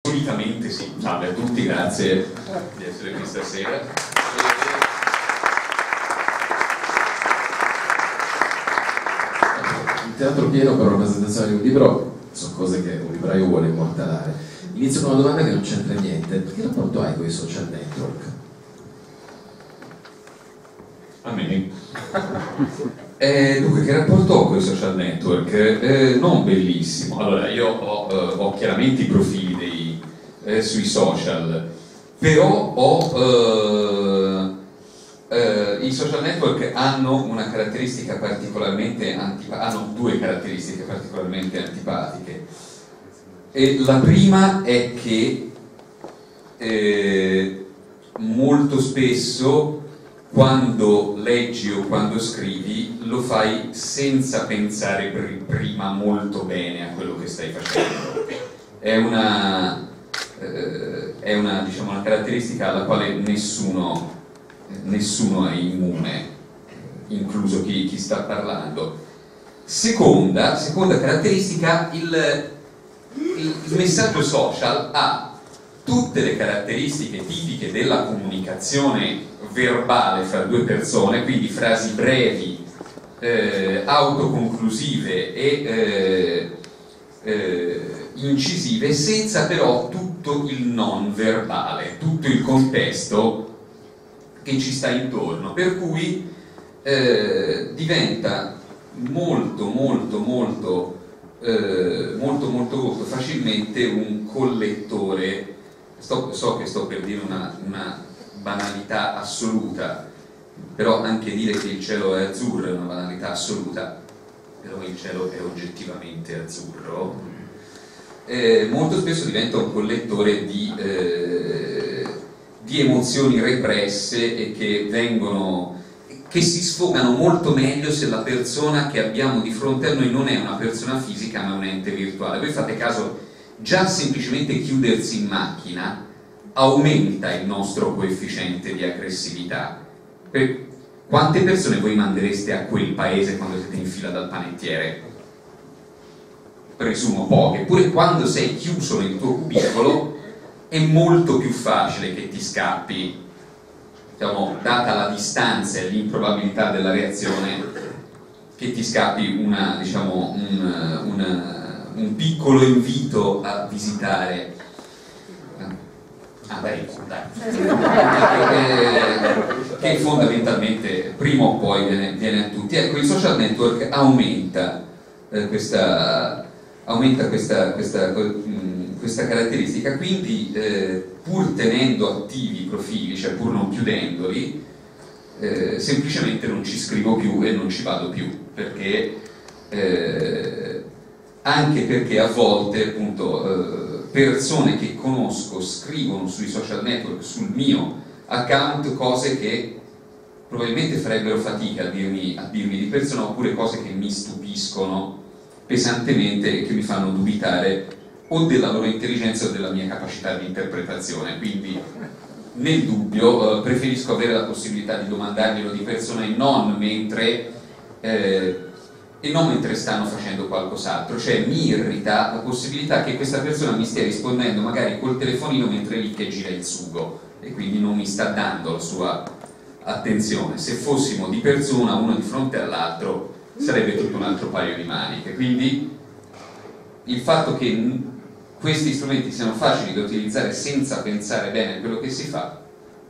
Solitamente sì. Salve a tutti, grazie di essere qui stasera. Il teatro pieno per una presentazione di un libro sono cose che un libraio vuole immortalare. Inizio con una domanda che non c'entra niente. Che rapporto hai con i social network? A me? Dunque, che rapporto ho con i social network? Non bellissimo. Allora, io ho chiaramente i profili sui social, però i social network hanno una caratteristica particolarmente hanno due caratteristiche particolarmente antipatiche. E la prima è che molto spesso quando leggi o quando scrivi lo fai senza pensare prima molto bene a quello che stai facendo. È una diciamo, una caratteristica alla quale nessuno è immune, incluso chi sta parlando. Seconda caratteristica, il messaggio social ha tutte le caratteristiche tipiche della comunicazione verbale fra due persone, quindi frasi brevi, autoconclusive e incisive, senza però tutto il non verbale, tutto il contesto che ci sta intorno, per cui diventa molto facilmente un collettore. So che sto per dire una banalità assoluta, però anche dire che il cielo è azzurro è una banalità assoluta, però il cielo è oggettivamente azzurro. Molto spesso diventa un collettore di emozioni represse e che si sfogano molto meglio se la persona che abbiamo di fronte a noi non è una persona fisica ma un ente virtuale. Voi fate caso, già semplicemente chiudersi in macchina aumenta il nostro coefficiente di aggressività. Quante persone voi mandereste a quel paese quando siete in fila dal panettiere? Presumo poche. Eppure quando sei chiuso nel tuo cubicolo è molto più facile che ti scappi, diciamo, data la distanza e l'improbabilità della reazione, che ti scappi un piccolo invito a visitare. Che fondamentalmente prima o poi viene a tutti. Ecco, il social network aumenta questa caratteristica, quindi pur tenendo attivi i profili, cioè pur non chiudendoli, semplicemente non ci scrivo più e non ci vado più, perché anche perché a volte appunto persone che conosco scrivono sui social network, sul mio account, cose che probabilmente farebbero fatica a dirmi di persona, oppure cose che mi stupiscono pesantemente e che mi fanno dubitare o della loro intelligenza o della mia capacità di interpretazione. Quindi nel dubbio preferisco avere la possibilità di domandarglielo di persona e non mentre stanno facendo qualcos'altro. Cioè mi irrita la possibilità che questa persona mi stia rispondendo magari col telefonino mentre è lì che gira il sugo e quindi non mi sta dando la sua attenzione. Se fossimo di persona, uno di fronte all'altro, sarebbe tutto un altro paio di maniche. Quindi il fatto che questi strumenti siano facili da utilizzare senza pensare bene a quello che si fa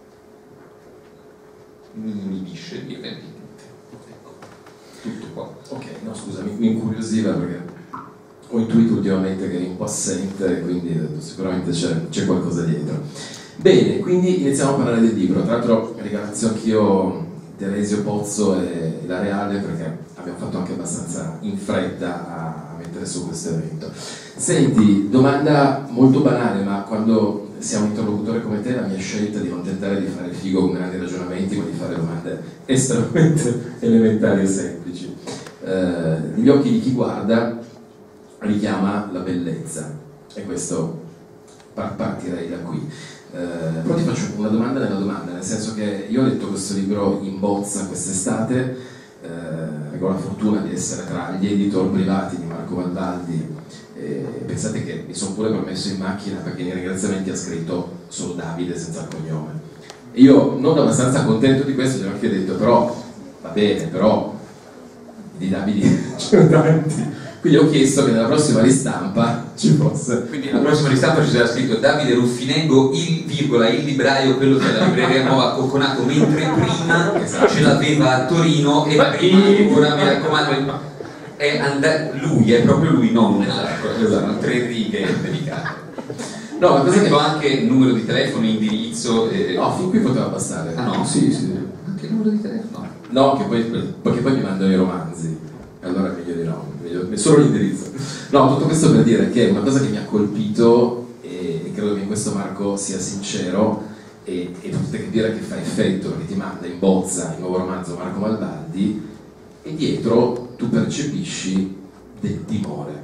mi inibisce di eventi. Tutto qua. Ok, no scusa, mi incuriosiva perché ho intuito ultimamente che eri un po' assente, quindi sicuramente c'è qualcosa dietro. Bene, quindi iniziamo a parlare del libro. Tra l'altro ringrazio anch'io Teresio Pozzo e la Reale perché abbiamo fatto anche abbastanza in fretta a mettere su questo evento. Senti, domanda molto banale, ma quando siamo interlocutore come te, la mia scelta di non tentare di fare figo con grandi ragionamenti, ma di fare domande estremamente elementari e semplici. Negli occhi di chi guarda richiama la bellezza, e questo partirei da qui. Però ti faccio una domanda nella domanda, nel senso che io ho letto questo libro in bozza quest'estate, perché ho la fortuna di essere tra gli editor privati di Marco Vallaldi. Pensate che mi sono pure permesso in macchina perché nei ringraziamenti ha scritto solo Davide senza il cognome. E io, non abbastanza contento di questo, gli ho anche detto, però va bene, però di Davide c'erano tanti. Quindi ho chiesto che nella prossima ristampa ci fosse. Quindi nella prossima ristampa ci sarà scritto Davide Ruffinengo, il libraio, quello della libreria nuova a Cocconato, mentre prima ce l'aveva a Torino e prima ancora, mi raccomando, lui è proprio lui, non un altro, esatto, 3 righe dedicate. No, la cosa che ho anche il numero di telefono, indirizzo. No, fin qui poteva bastare. Ah no? Sì, sì. Anche il numero di telefono? No, perché poi mi mandano i romanzi. Allora è meglio di no, solo l'indirizzo. No, tutto questo per dire che una cosa che mi ha colpito, e credo che in questo Marco sia sincero, e potete capire che fa effetto, perché ti manda in bozza il nuovo romanzo Marco Vallaldi, e dietro tu percepisci del timore.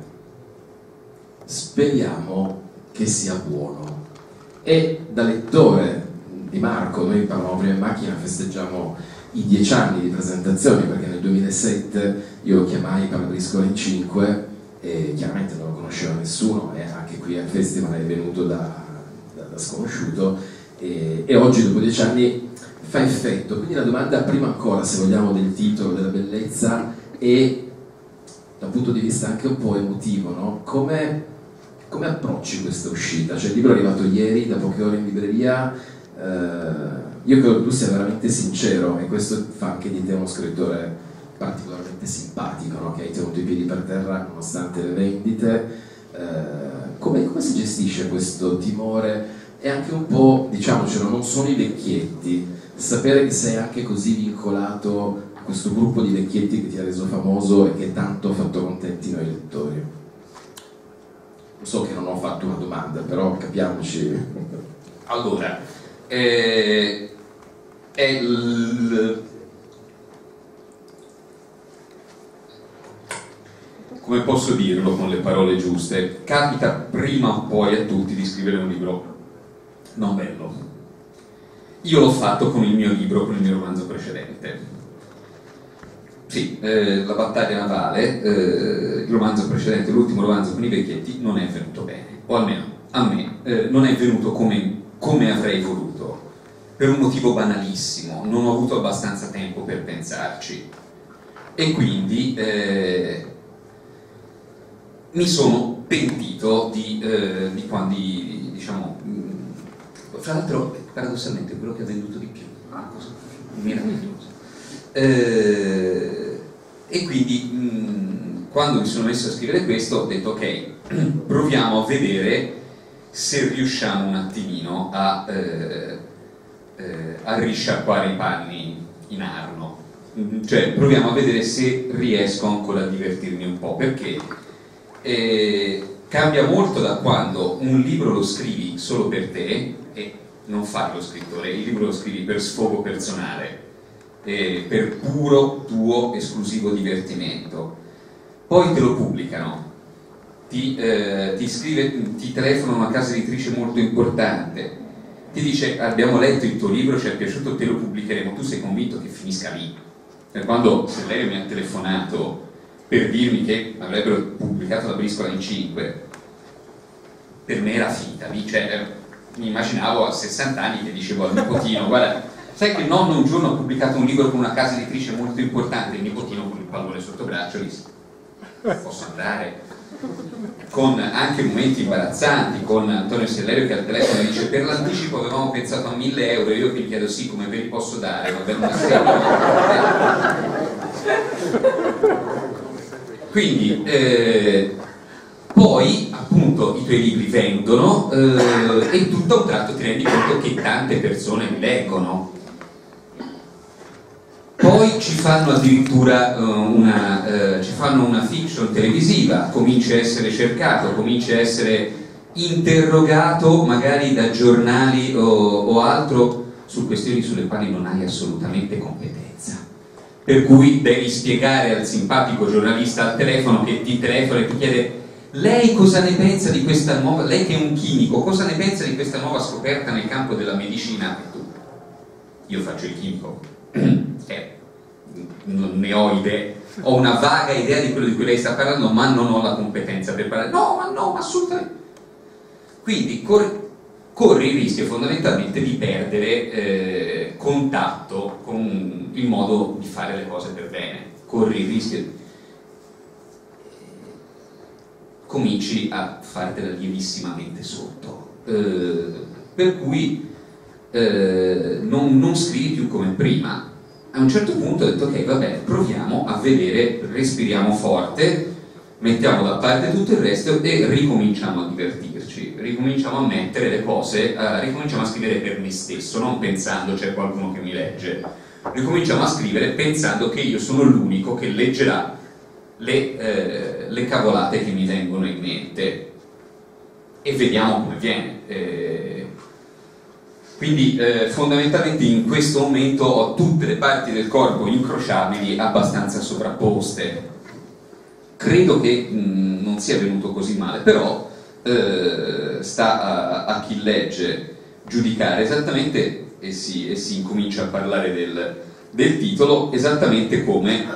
Speriamo che sia buono. E da lettore di Marco, noi parlavamo prima in macchina, festeggiamo i 10 anni di presentazioni, perché nel 2007 io lo chiamai per Briscola in 5 e chiaramente non lo conosceva nessuno, e anche qui al festival è venuto da sconosciuto, e oggi dopo 10 anni fa effetto. Quindi la domanda, prima ancora se vogliamo del titolo, della bellezza, e dal punto di vista anche un po' emotivo, no? Come approcci questa uscita? Cioè il libro è arrivato ieri, da poche ore in libreria. Io credo che tu sia veramente sincero, e questo fa anche di te uno scrittore particolarmente simpatico, no? Che hai tenuto i piedi per terra nonostante le vendite. Come si gestisce questo timore? E anche un po', diciamocelo, non sono i vecchietti, sapere che sei anche così vincolato a questo gruppo di vecchietti che ti ha reso famoso e che tanto ha fatto contenti noi lettori. So che non ho fatto una domanda, però capiamoci. Allora, come posso dirlo con le parole giuste, capita prima o poi a tutti di scrivere un libro non bello. Io l'ho fatto con il mio libro, con il mio romanzo precedente. Sì, La battaglia navale, il romanzo precedente, l'ultimo romanzo con i vecchietti, non è venuto bene, o almeno a me non è venuto come avrei voluto, per un motivo banalissimo: non ho avuto abbastanza tempo per pensarci, e quindi mi sono pentito di quando, diciamo, fra l'altro paradossalmente quello che ha venduto di più, una cosa meravigliosa. E quindi quando mi sono messo a scrivere questo ho detto ok, proviamo a vedere se riusciamo un attimino a risciacquare i panni in Arno, cioè proviamo a vedere se riesco ancora a divertirmi un po', perché cambia molto da quando un libro lo scrivi solo per te e non fai lo scrittore, il libro lo scrivi per sfogo personale, per puro tuo esclusivo divertimento, poi te lo pubblicano, ti telefona una casa editrice molto importante, ti dice abbiamo letto il tuo libro, ci è piaciuto, te lo pubblicheremo, tu sei convinto che finisca lì. Per quando Sellerio mi ha telefonato per dirmi che avrebbero pubblicato La briscola in 5, per me era finita lì, cioè mi immaginavo a 60 anni che dicevo al nipotino guarda, sai che nonno un giorno ha pubblicato un libro con una casa editrice molto importante, il nipotino con il pallone sotto braccio disse posso andare? Con anche momenti imbarazzanti, con Antonio Sellerio che al telefono mi dice per l'anticipo avevamo pensato a 1.000 euro, io che gli chiedo sì, come ve li posso dare? Va bene una serie. Quindi poi appunto i tuoi libri vendono e tutto a un tratto ti rendi conto che tante persone li leggono. Poi ci fanno addirittura una fiction televisiva, cominci a essere cercato, cominci a essere interrogato magari da giornali o altro su questioni sulle quali non hai assolutamente competenza, per cui devi spiegare al simpatico giornalista al telefono che ti telefona e ti chiede lei cosa ne pensa di questa nuova, lei che è un chimico, cosa ne pensa di questa nuova scoperta nel campo della medicina? E tu, io faccio il chimico, non ne ho idee, ho una vaga idea di quello di cui lei sta parlando, ma non ho la competenza per parlare. No, ma assolutamente. Quindi corri il rischio fondamentalmente di perdere contatto con il modo di fare le cose per bene. Corri il rischio, cominci a fartela lievissimamente sotto, per cui non scrivi più come prima. A un certo punto ho detto ok, vabbè, proviamo a vedere, respiriamo forte, mettiamo da parte tutto il resto e ricominciamo a divertirci, ricominciamo a mettere le cose, ricominciamo a scrivere per me stesso, non pensando c'è qualcuno che mi legge, ricominciamo a scrivere pensando che io sono l'unico che leggerà le cavolate che mi vengono in mente e vediamo come viene. Quindi fondamentalmente in questo momento ho tutte le parti del corpo incrociabili abbastanza sovrapposte. Credo che non sia venuto così male, però sta a chi legge giudicare esattamente, e si incomincia a parlare del titolo esattamente come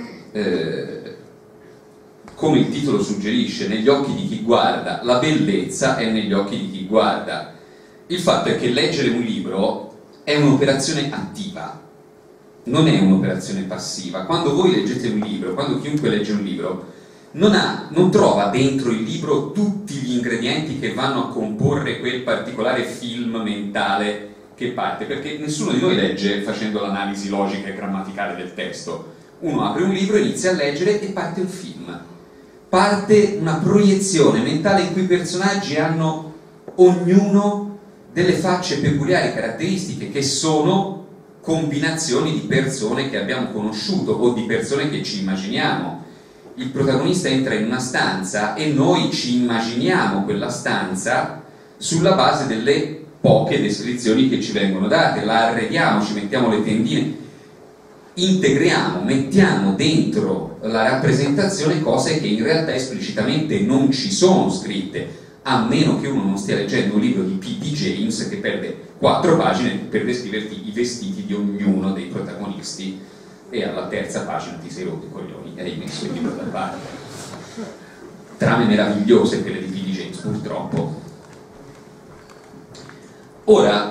il titolo suggerisce: negli occhi di chi guarda, la bellezza è negli occhi di chi guarda. Il fatto è che leggere un libro è un'operazione attiva, non è un'operazione passiva. Quando voi leggete un libro, quando chiunque legge un libro, non trova dentro il libro tutti gli ingredienti che vanno a comporre quel particolare film mentale che parte, perché nessuno di noi legge facendo l'analisi logica e grammaticale del testo. Uno apre un libro, inizia a leggere e parte un film. Parte una proiezione mentale in cui i personaggi hanno ognuno delle facce peculiari, caratteristiche, che sono combinazioni di persone che abbiamo conosciuto o di persone che ci immaginiamo. Il protagonista entra in una stanza e noi ci immaginiamo quella stanza sulla base delle poche descrizioni che ci vengono date, la arrediamo, ci mettiamo le tendine, integriamo, mettiamo dentro la rappresentazione cose che in realtà esplicitamente non ci sono scritte, a meno che uno non stia leggendo un libro di P.D. James che perde 4 pagine per descriverti i vestiti di ognuno dei protagonisti e alla terza pagina ti sei rotto i coglioni e hai messo il libro da parte. Trame meravigliose quelle di P.D. James, purtroppo. Ora,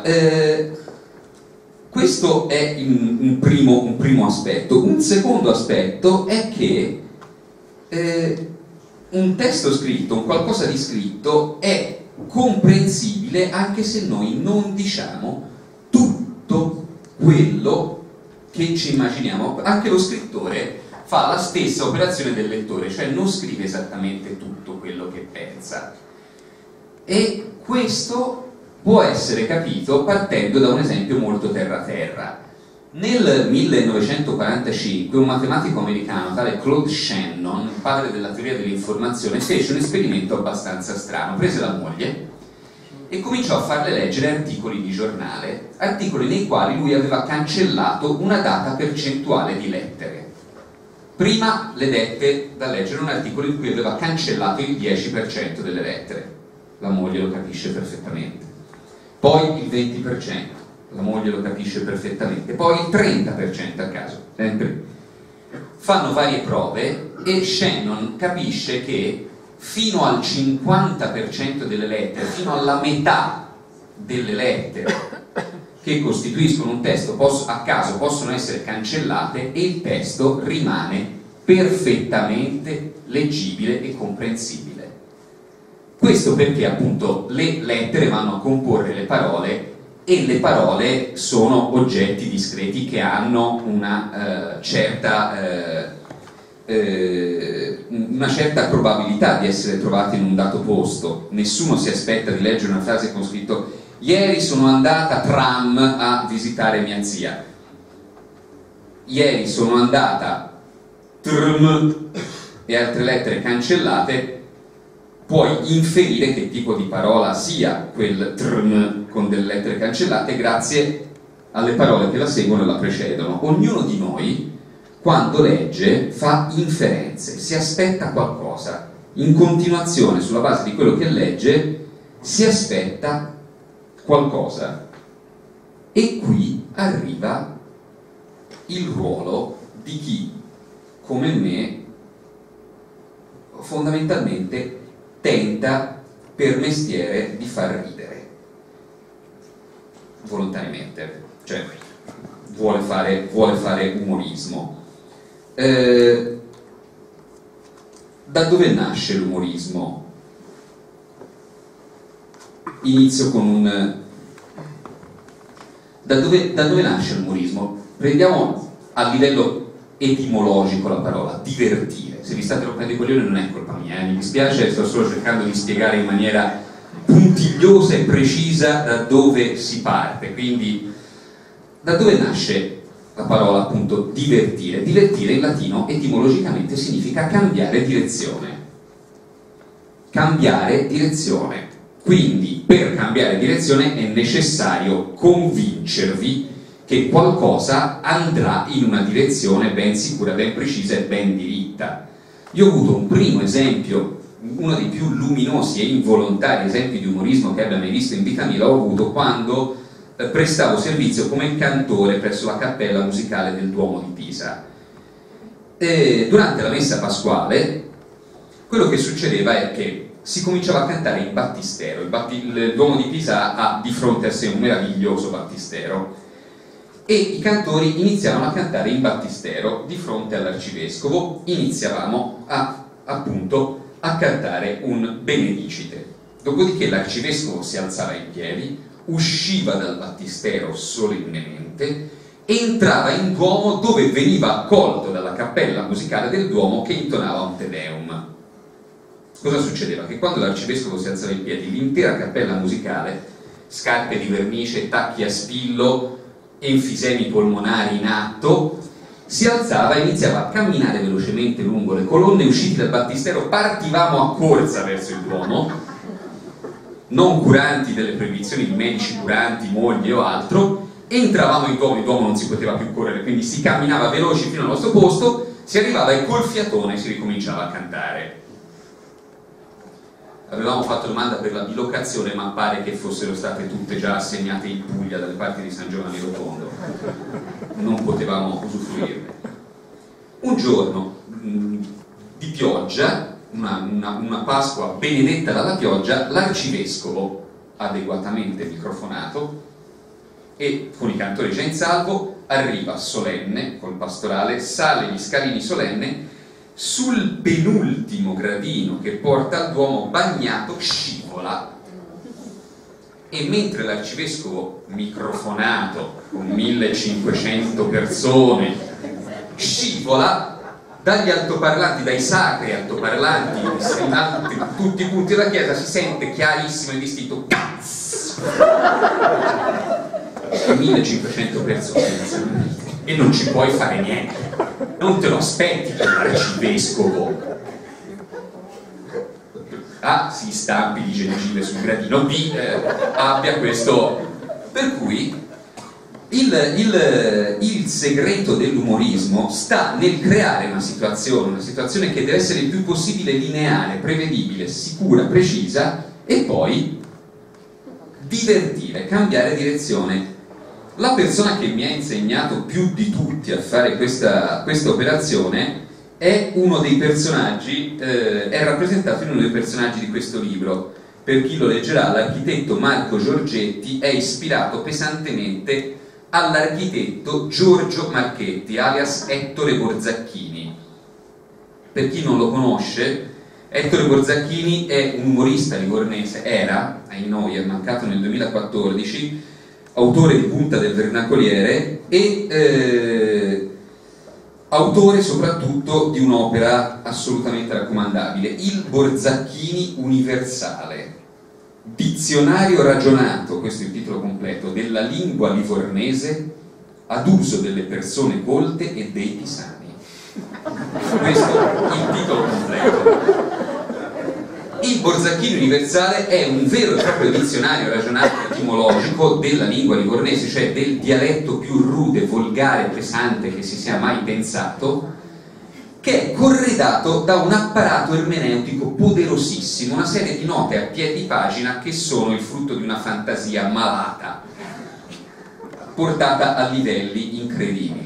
questo è un primo aspetto. Un secondo aspetto è che un testo scritto, un qualcosa di scritto è comprensibile anche se noi non diciamo tutto quello che ci immaginiamo. Anche lo scrittore fa la stessa operazione del lettore, cioè non scrive esattamente tutto quello che pensa, e questo può essere capito partendo da un esempio molto terra-terra. Nel 1945 un matematico americano tale Claude Shannon, padre della teoria dell'informazione, fece un esperimento abbastanza strano. Prese la moglie e cominciò a farle leggere articoli di giornale, articoli nei quali lui aveva cancellato una data percentuale di lettere. Prima le dette da leggere un articolo in cui aveva cancellato il 10% delle lettere, la moglie lo capisce perfettamente, poi il 20%, la moglie lo capisce perfettamente, poi il 30% a caso, sempre. Fanno varie prove e Shannon capisce che fino al 50% delle lettere, fino alla metà delle lettere che costituiscono un testo a caso possono essere cancellate e il testo rimane perfettamente leggibile e comprensibile. Questo perché appunto le lettere vanno a comporre le parole e le parole sono oggetti discreti che hanno una certa probabilità di essere trovati in un dato posto. Nessuno si aspetta di leggere una frase con scritto ieri sono andata tram a visitare mia zia, ieri sono andata trm e altre lettere cancellate. Puoi inferire che tipo di parola sia quel trm con delle lettere cancellate grazie alle parole che la seguono e la precedono. Ognuno di noi, quando legge, fa inferenze, si aspetta qualcosa. In continuazione, sulla base di quello che legge, si aspetta qualcosa. E qui arriva il ruolo di chi come me, fondamentalmente tenta per mestiere di far ridere, volontariamente, cioè vuole fare umorismo. Da dove nasce l'umorismo? Inizio con un... Da dove nasce l'umorismo? Prendiamo a livello etimologico la parola divertire. Se vi state rompendo i coglioni non è colpa mia, mi dispiace, sto solo cercando di spiegare in maniera puntigliosa e precisa da dove si parte. Quindi, da dove nasce la parola appunto divertire? Divertire in latino etimologicamente significa cambiare direzione. Cambiare direzione. Quindi per cambiare direzione è necessario convincervi che qualcosa andrà in una direzione ben sicura, ben precisa e ben diritta. Io ho avuto un primo esempio, uno dei più luminosi e involontari esempi di umorismo che abbia mai visto in vita mia, l'ho avuto quando prestavo servizio come cantore presso la cappella musicale del Duomo di Pisa. Durante la messa pasquale quello che succedeva è che si cominciava a cantare in battistero. Il Duomo di Pisa ha di fronte a sé un meraviglioso battistero e i cantori iniziavano a cantare in battistero di fronte all'arcivescovo. Iniziavamo appunto a cantare un Benedicite, dopodiché l'arcivescovo si alzava in piedi, usciva dal battistero solennemente, entrava in Duomo dove veniva accolto dalla cappella musicale del Duomo che intonava un Te Deum. Cosa succedeva? Che quando l'arcivescovo si alzava in piedi, l'intera cappella musicale, scarpe di vernice, tacchi a spillo, enfisemi polmonari in atto, si alzava e iniziava a camminare velocemente lungo le colonne. Usciti dal battistero partivamo a corsa verso il Duomo, non curanti delle proibizioni di medici curanti, mogli o altro. Entravamo in Duomo non si poteva più correre, quindi si camminava veloci fino al nostro posto, si arrivava e col fiatone si ricominciava a cantare. Avevamo fatto domanda per la bilocazione, ma pare che fossero state tutte già assegnate in Puglia dalle parti di San Giovanni Rotondo, non potevamo usufruirne. Un giorno di pioggia, una Pasqua benedetta dalla pioggia, l'arcivescovo, adeguatamente microfonato e con i cantori già in salvo, arriva solenne col pastorale, sale gli scalini solenne, sul penultimo gradino che porta al Duomo bagnato scivola, e mentre l'arcivescovo microfonato con 1500 persone scivola, dagli altoparlanti, dai sacri altoparlanti in tutti i punti della chiesa si sente chiarissimo e distinto cazzo, 1500 persone e non ci puoi fare niente, non te lo aspetti che l'arcivescovo A si stampi di gengive sul gradino, B abbia questo. Per cui il segreto dell'umorismo sta nel creare una situazione che deve essere il più possibile lineare, prevedibile, sicura, precisa, e poi divertire, cambiare direzione. La persona che mi ha insegnato più di tutti a fare questa operazione è uno dei personaggi, è rappresentato in uno dei personaggi di questo libro. Per chi lo leggerà, l'architetto Marco Giorgetti è ispirato pesantemente all'architetto Giorgio Marchetti, alias Ettore Borzacchini. Per chi non lo conosce, Ettore Borzacchini è un umorista livornese, era, ai noi, è mancato nel 2014, autore di Punta del Vernacoliere e autore soprattutto di un'opera assolutamente raccomandabile, il Borzacchini Universale, dizionario ragionato, questo è il titolo completo, della lingua livornese ad uso delle persone colte e dei pisani. Questo è il titolo completo. Il Borzacchini Universale è un vero e proprio dizionario ragionato etimologico della lingua livornese, cioè del dialetto più rude, volgare, pesante che si sia mai pensato, che è corredato da un apparato ermeneutico poderosissimo, una serie di note a piedi pagina che sono il frutto di una fantasia malata, portata a livelli incredibili.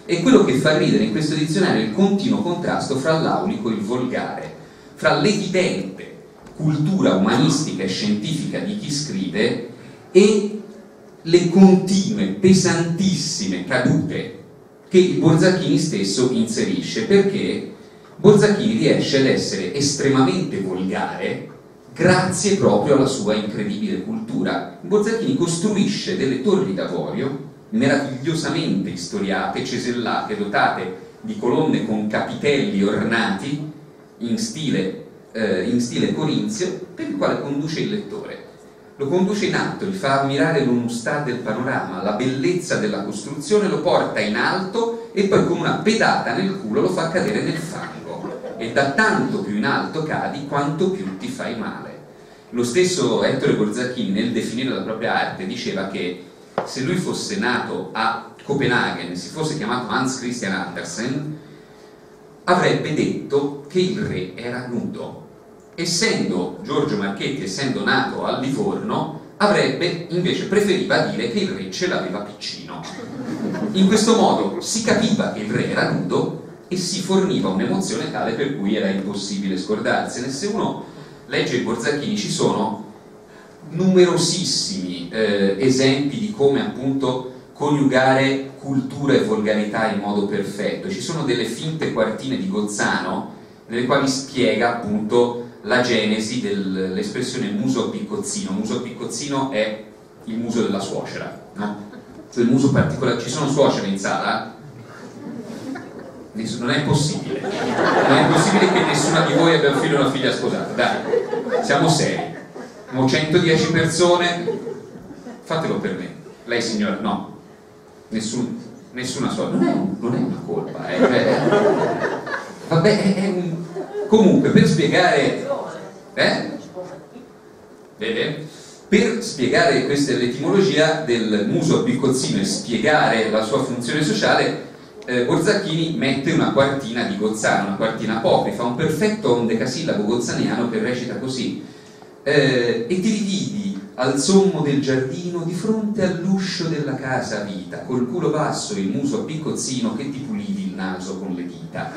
E quello che fa ridere in questo dizionario è il continuo contrasto fra l'aulico e il volgare, fra l'evidente cultura umanistica e scientifica di chi scrive e le continue, pesantissime cadute che Borzacchini stesso inserisce, perché Borzacchini riesce ad essere estremamente volgare grazie proprio alla sua incredibile cultura. Borzacchini costruisce delle torri d'avorio meravigliosamente istoriate, cesellate, dotate di colonne con capitelli ornati in stile corinzio, per il quale conduce il lettore. Lo conduce in alto, gli fa ammirare l'onustà del panorama, la bellezza della costruzione, lo porta in alto e poi con una pedata nel culo lo fa cadere nel fango. E da tanto più in alto cadi, quanto più ti fai male. Lo stesso Ettore Borzacchini, nel definire la propria arte, diceva che se lui fosse nato a Copenaghen e si fosse chiamato Hans Christian Andersen, avrebbe detto che il re era nudo. Essendo Giorgio Marchetti, essendo nato a Livorno, avrebbe invece preferiva dire che il re ce l'aveva piccino. In questo modo si capiva che il re era nudo e si forniva un'emozione tale per cui era impossibile scordarsene. Se uno legge i Borzacchini ci sono numerosissimi esempi di come appunto coniugare cultura e volgarità in modo perfetto. Ci sono delle finte quartine di Gozzano nelle quali spiega appunto la genesi dell'espressione muso a piccozzino. Muso a piccozzino è il muso della suocera, no? Cioè il muso particolare. Ci sono suocere in sala? Non è possibile. Non è possibile che nessuna di voi abbia un figlio o una figlia sposata. Dai, siamo seri. Siamo 110 persone. Fatelo per me. Lei signora, no. Nessuna sua. Non è una colpa. Vabbè, è un... Comunque, per spiegare... Vede? Per spiegare questa l'etimologia del muso a piccozzino e spiegare la sua funzione sociale, Borzacchini mette una quartina di Gozzano, una quartina apocrifa, un perfetto ondecasillabo gozzaniano che recita così: e ti rividi al sommo del giardino di fronte all'uscio della casa a vita, col culo basso e il muso a piccozzino che ti pulivi il naso con le dita.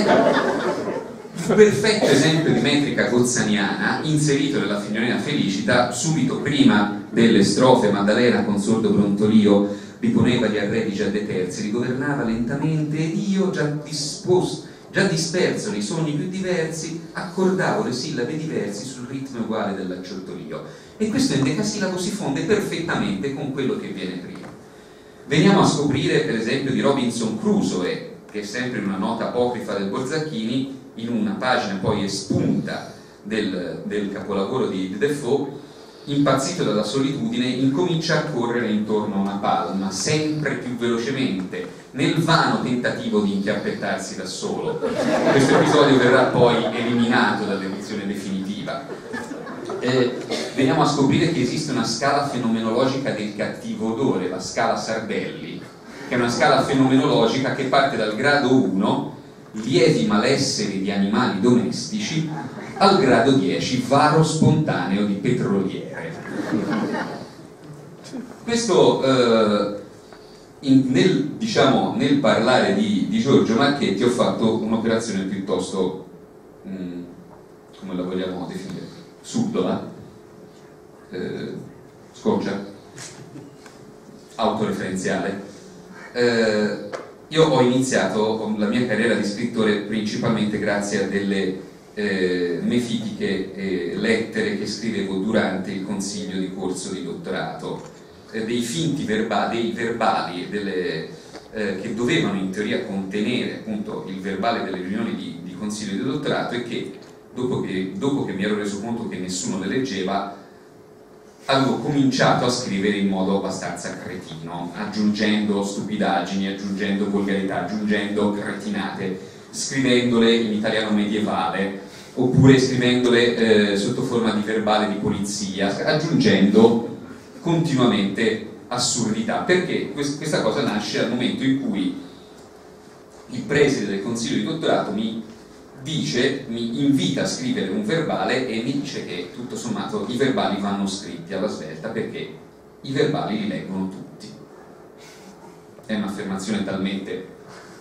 Un perfetto esempio di metrica gozzaniana inserito nella Signorina Felicita, subito prima delle strofe Maddalena con sordo brontolio riponeva gli arredi già detersi, rigovernava lentamente ed io già disperso nei sogni più diversi accordavo le sillabe diversi sul ritmo uguale dell'acciottolio. E questo endecasillabo si fonde perfettamente con quello che viene prima. Veniamo a scoprire per esempio di Robinson Crusoe, che è sempre una nota apocrifa del Borzacchini, in una pagina poi espunta del capolavoro di Defoe. Impazzito dalla solitudine, incomincia a correre intorno a una palma, sempre più velocemente, nel vano tentativo di inchiappettarsi da solo. Questo episodio verrà poi eliminato dall'edizione definitiva. Veniamo a scoprire che esiste una scala fenomenologica del cattivo odore, la scala Sardelli, che è una scala fenomenologica che parte dal grado 1, lievi malesseri di animali domestici, al grado 10, varo spontaneo di petroliere. Questo nel parlare di Giorgio Marchetti ho fatto un'operazione piuttosto come la vogliamo definire? Subdola, scoccia, autoreferenziale. Io ho iniziato la mia carriera di scrittore principalmente grazie a delle mefitiche lettere che scrivevo durante il consiglio di corso di dottorato, dei finti verbali che dovevano in teoria contenere appunto il verbale delle riunioni di consiglio di dottorato, e che dopo che mi ero reso conto che nessuno le leggeva, avevo cominciato a scrivere in modo abbastanza cretino, aggiungendo stupidaggini, aggiungendo volgarità, aggiungendo cretinate, scrivendole in italiano medievale, oppure scrivendole sotto forma di verbale di polizia, aggiungendo continuamente assurdità, perché questa cosa nasce al momento in cui il preside del consiglio di dottorato mi invita a scrivere un verbale e mi dice che tutto sommato i verbali vanno scritti alla svelta perché i verbali li leggono tutti. È un'affermazione talmente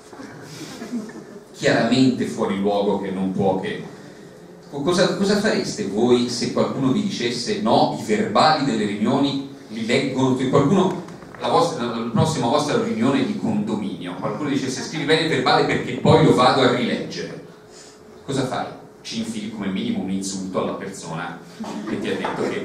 chiaramente fuori luogo, che non può che... Cosa fareste voi se qualcuno vi dicesse no, i verbali delle riunioni li leggono, qualcuno, la prossima vostra riunione di condominio, qualcuno dicesse scrivi bene il verbale perché poi lo vado a rileggere, cosa fai? Ci infili come minimo un insulto alla persona che ti ha detto che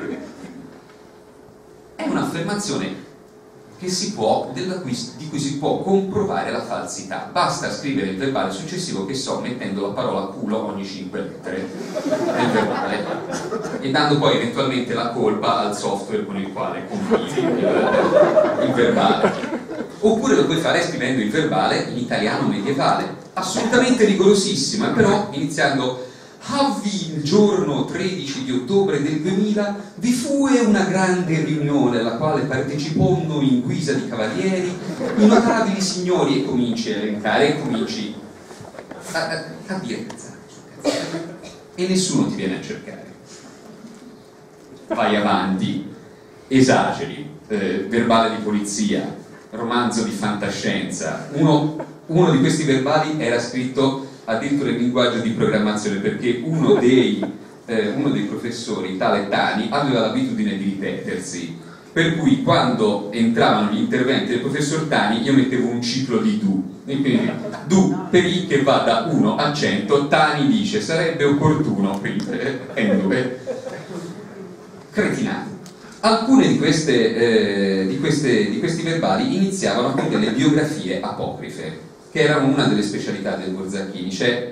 è un'affermazione che di cui si può comprovare la falsità. Basta scrivere il verbale successivo, che so, mettendo la parola culo ogni 5 lettere nel verbale e dando poi eventualmente la colpa al software con il quale compili il verbale. Oppure lo puoi fare scrivendo il verbale in italiano medievale, assolutamente rigorosissima, però iniziando: il giorno 13 di ottobre del 2000 vi fu una grande riunione alla quale partecipono in guisa di cavalieri i notabili signori, e cominci a elencare e cominci a dire cazzate e nessuno ti viene a cercare. Vai avanti, esageri, verbale di polizia, romanzo di fantascienza. Uno di questi verbali era scritto addirittura in linguaggio di programmazione, perché uno dei professori, tale Tani, aveva l'abitudine di ripetersi, per cui quando entravano gli interventi del professor Tani io mettevo un ciclo di do, quindi do per i che va da 1 a 100, Tani dice sarebbe opportuno prendere N2. Cretinato. Alcune di questi verbali iniziavano con delle biografie apocrife, che erano una delle specialità del Borzacchini, cioè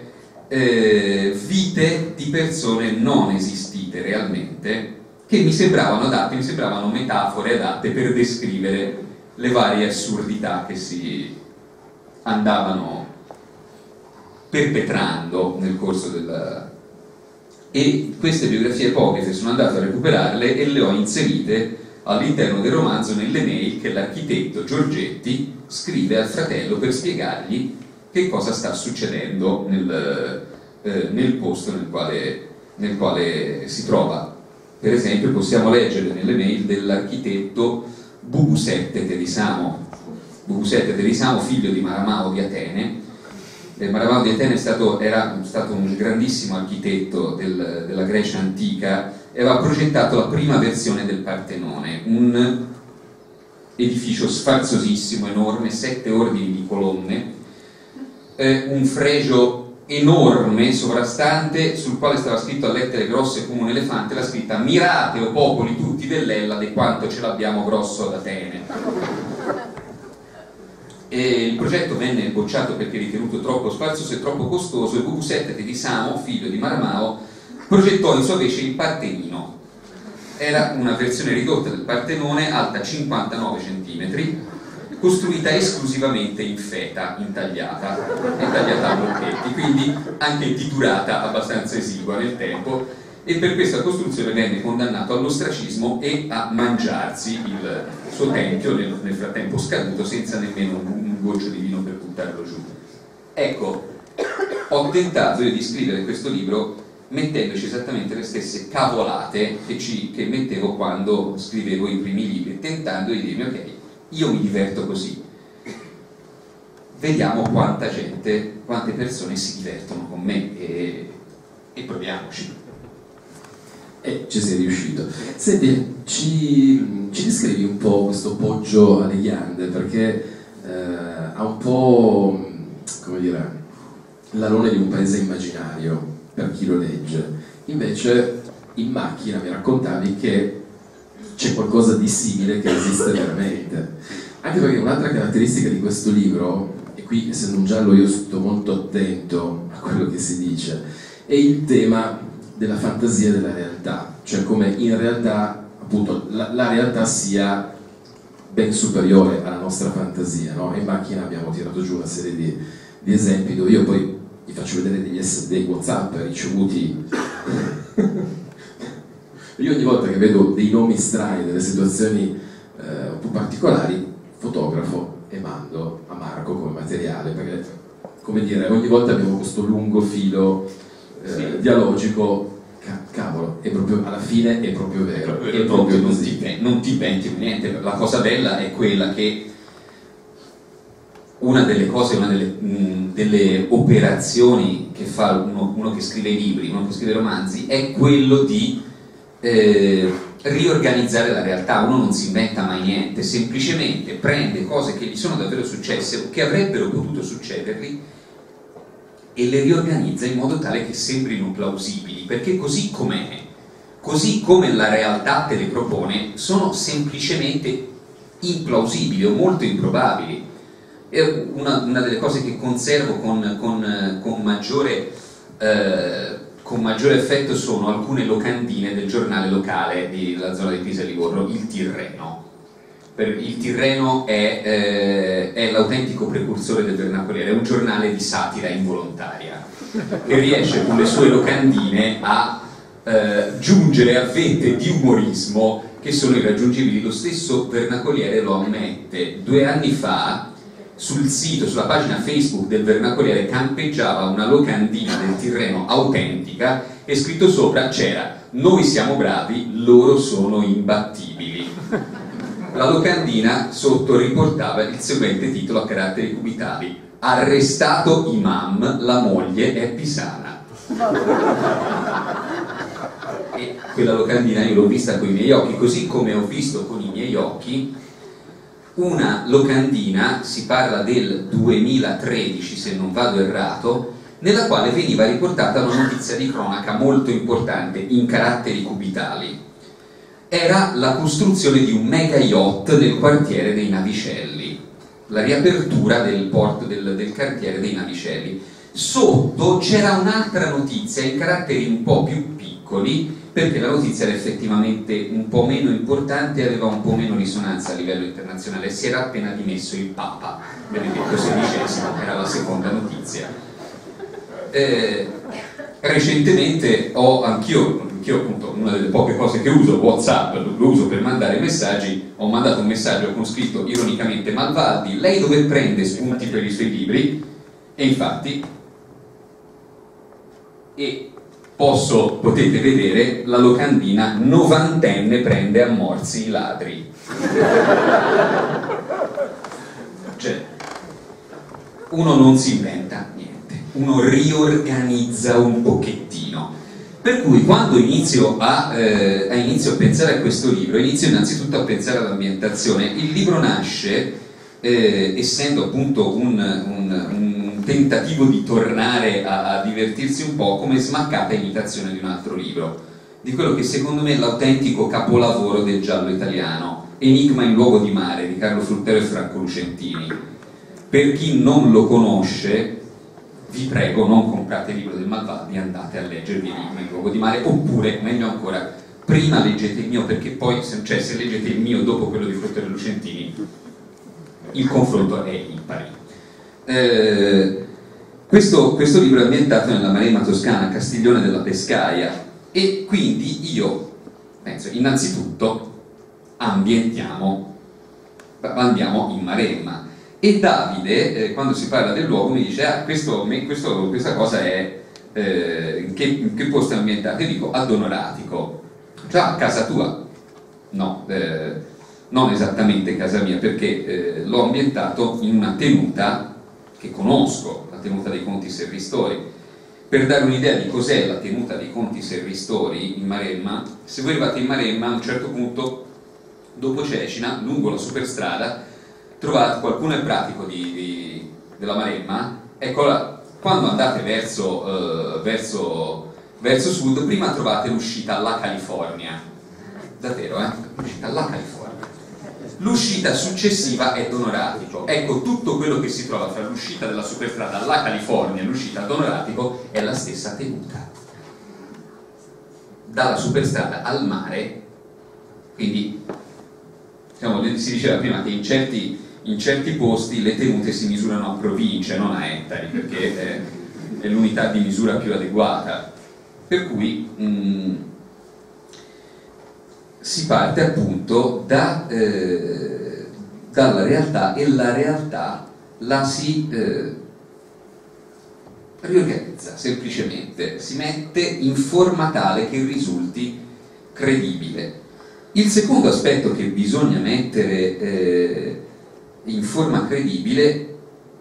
vite di persone non esistite realmente, che mi sembravano adatte, mi sembravano metafore adatte per descrivere le varie assurdità che si andavano perpetrando nel corso del... E queste biografie apocrife sono andato a recuperarle e le ho inserite all'interno del romanzo nelle mail che l'architetto Giorgetti scrive al fratello per spiegargli che cosa sta succedendo nel posto nel quale si trova. Per esempio possiamo leggere nelle mail dell'architetto Bubusette Terisamo, figlio di Maramao di Atene. Maramao di Atene era stato un grandissimo architetto della Grecia antica e aveva progettato la prima versione del Partenone, un edificio sfarzosissimo, enorme, 7 ordini di colonne, un fregio enorme, sovrastante, sul quale stava scritto a lettere grosse come un elefante la scritta: mirate o popoli tutti dell'Ellade quanto ce l'abbiamo grosso ad Atene. E il progetto venne bocciato perché ritenuto troppo sfarzoso e troppo costoso, e Bubusette Terisamo, figlio di Maramao, progettò in sua vece il Partenino. Era una versione ridotta del Partenone, alta 59 cm, costruita esclusivamente in feta intagliata a blocchetti, quindi anche di durata abbastanza esigua nel tempo, e per questa costruzione venne condannato all'ostracismo e a mangiarsi il suo tempio nel frattempo scaduto, senza nemmeno un goccio di vino per buttarlo giù. Ecco, ho tentato io di scrivere questo libro mettendoci esattamente le stesse cavolate che mettevo quando scrivevo i primi libri, tentando di dirmi: ok, io mi diverto così, vediamo quante persone si divertono con me e proviamoci. E ci sei riuscito. Senti, ci descrivi un po' questo Poggio alle Ghiande, perché ha un po', come dire, l'alone di un paese immaginario per chi lo legge. Invece in macchina mi raccontavi che c'è qualcosa di simile che esiste veramente. Anche perché un'altra caratteristica di questo libro, e qui essendo un giallo io sto molto attento a quello che si dice, è il tema della fantasia e della realtà, cioè come in realtà appunto la realtà sia ben superiore alla nostra fantasia, no? In macchina abbiamo tirato giù una serie di esempi dove io poi vi faccio vedere dei WhatsApp ricevuti. Io ogni volta che vedo dei nomi strani, delle situazioni un po' particolari, fotografo e mando a Marco come materiale, perché, come dire, ogni volta abbiamo questo lungo filo dialogico. Cavolo, è proprio, alla fine è proprio vero, è proprio non ti penti niente. La cosa bella è quella che una delle cose, delle operazioni che fa uno che scrive libri, uno che scrive romanzi, è quello di riorganizzare la realtà. Uno non si inventa mai niente, semplicemente prende cose che gli sono davvero successe o che avrebbero potuto succedergli e le riorganizza in modo tale che sembrino plausibili, perché così com'è, così come la realtà te le propone, sono semplicemente implausibili o molto improbabili. È una delle cose che conservo con maggiore effetto sono alcune locandine del giornale locale della zona di Pisa e Livorno, Il Tirreno. Il Tirreno è l'autentico precursore del Vernacoliere, è un giornale di satira involontaria che riesce con le sue locandine a giungere a vette di umorismo che sono irraggiungibili. Lo stesso Vernacoliere lo ammette. 2 anni fa sul sito, sulla pagina Facebook del Vernacoliere campeggiava una locandina del Tirreno autentica e scritto sopra c'era: noi siamo bravi, loro sono imbattibili. La locandina sotto riportava il seguente titolo a caratteri cubitali: arrestato imam, la moglie è pisana. E quella locandina io l'ho vista con i miei occhi, così come ho visto con i miei occhi una locandina, si parla del 2013 se non vado errato, nella quale veniva riportata una notizia di cronaca molto importante in caratteri cubitali. Era la costruzione di un mega yacht nel quartiere dei Navicelli, la riapertura del porto del quartiere dei Navicelli. Sotto c'era un'altra notizia in caratteri un po' più piccoli, perché la notizia era effettivamente un po' meno importante e aveva un po' meno risonanza a livello internazionale. Si era appena dimesso il Papa Benedetto XVI, era la seconda notizia. Recentemente anch'io appunto, una delle poche cose che uso, WhatsApp, lo uso per mandare messaggi. Ho mandato un messaggio con scritto ironicamente: Malvaldi, lei dove prende spunti per i suoi libri? E infatti potete vedere la locandina: novantenne prende a morsi i ladri. Cioè, uno non si inventa niente, uno riorganizza un pochettino. Per cui quando inizio a pensare a questo libro, inizio innanzitutto a pensare all'ambientazione. Il libro nasce essendo appunto un tentativo di tornare a divertirsi un po', come smaccata imitazione di un altro libro, di quello che secondo me è l'autentico capolavoro del giallo italiano, Enigma in luogo di mare, di Carlo Fruttero e Franco Lucentini. Per chi non lo conosce, vi prego, non comprate il libro del Malvaldi, andate a leggervi Enigma in luogo di mare, oppure, meglio ancora, prima leggete il mio, perché poi, se leggete il mio dopo quello di Fruttero e Lucentini, il confronto è impari. Questo libro è ambientato nella Maremma toscana, a Castiglione della Pescaia, e quindi io penso, innanzitutto, andiamo in Maremma. E Davide, quando si parla del luogo, mi dice: questa cosa è in che posto è ambientato? Io dico: a Donoratico. Cioè, a casa tua? No, non esattamente casa mia, perché l'ho ambientato in una tenuta che conosco, la tenuta dei Conti Serristori. Per dare un'idea di cos'è la tenuta dei Conti Serristori in Maremma, se voi arrivate in Maremma, a un certo punto, dopo Cecina, lungo la superstrada, trovate, qualcuno è pratico della Maremma, eccola, quando andate verso sud, prima trovate l'uscita alla California, davvero, l'uscita alla California. L'uscita successiva è Donoratico. Ecco, tutto quello che si trova fra l'uscita della superstrada alla California e l'uscita a Donoratico è la stessa tenuta. Dalla superstrada al mare, quindi si diceva prima che in certi posti le tenute si misurano a province, non a ettari, perché è l'unità di misura più adeguata. Per cui si parte appunto dalla realtà, e la realtà la si riorganizza, semplicemente si mette in forma tale che risulti credibile. Il secondo aspetto che bisogna mettere in forma credibile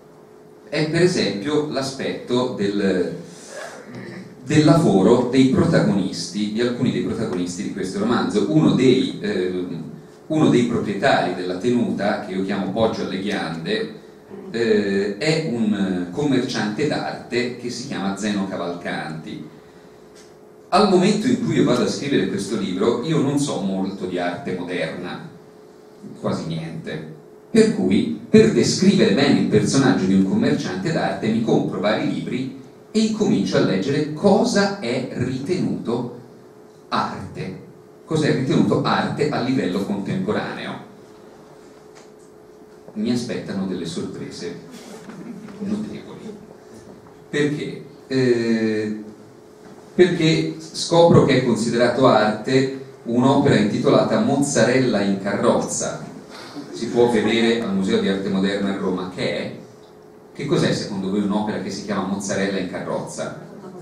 è per esempio l'aspetto del lavoro dei protagonisti, di alcuni dei protagonisti di questo romanzo. Uno dei proprietari della tenuta, che io chiamo Poggio alle Ghiande, è un commerciante d'arte che si chiama Zeno Cavalcanti. Al momento in cui io vado a scrivere questo libro, io non so molto di arte moderna, quasi niente, per cui per descrivere bene il personaggio di un commerciante d'arte mi compro vari libri e incomincio a leggere cosa è ritenuto arte, cos'è ritenuto arte a livello contemporaneo. Mi aspettano delle sorprese notevoli. Perché? Perché scopro che è considerato arte un'opera intitolata Mozzarella in carrozza. Si può vedere al Museo di Arte Moderna a Roma. Che cos'è secondo voi un'opera che si chiama Mozzarella in carrozza?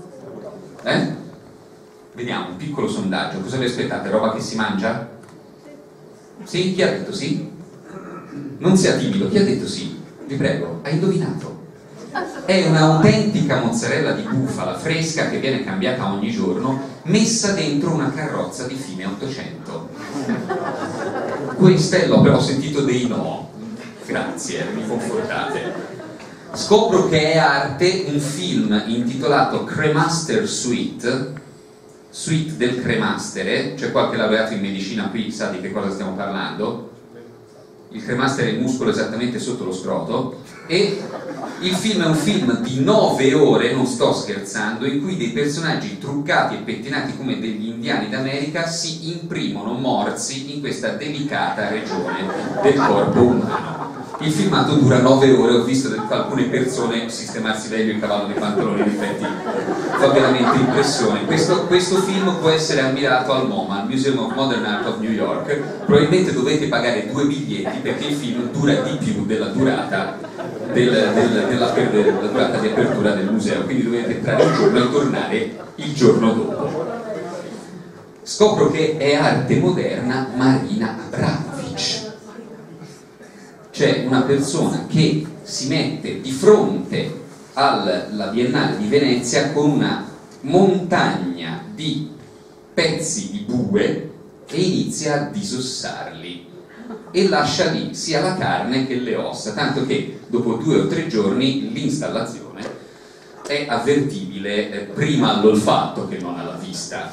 Vediamo, un piccolo sondaggio. Cosa vi aspettate? Roba che si mangia? Sì? Chi ha detto sì? Non sia timido, chi ha detto sì? Vi prego, ha indovinato. È un'autentica mozzarella di bufala fresca che viene cambiata ogni giorno, messa dentro una carrozza di fine 800. Questa è l'opera, ho sentito dei no. Grazie, mi confortate. Scopro che è arte un film intitolato Cremaster Suite del cremastere. C'è qualche laureato in medicina qui, sa di che cosa stiamo parlando? Il cremastere è il muscolo esattamente sotto lo scroto, e il film è un film di 9 ore, non sto scherzando, in cui dei personaggi truccati e pettinati come degli indiani d'America si imprimono morsi in questa delicata regione del corpo umano. Il filmato dura 9 ore, ho visto alcune persone sistemarsi meglio il cavallo dei pantaloni, in effetti fa veramente impressione. Questo film può essere ammirato al MoMA, al Museum of Modern Art of New York. Probabilmente dovete pagare 2 biglietti perché il film dura di più della durata della durata di apertura del museo, quindi dovete entrare un giorno e tornare il giorno dopo. Scopro che è arte moderna Marina Abramović. C'è una persona che si mette di fronte alla Biennale di Venezia con una montagna di pezzi di bue e inizia a disossarli e lascia lì sia la carne che le ossa, tanto che dopo 2 o 3 giorni l'installazione è avvertibile prima all'olfatto che non alla vista.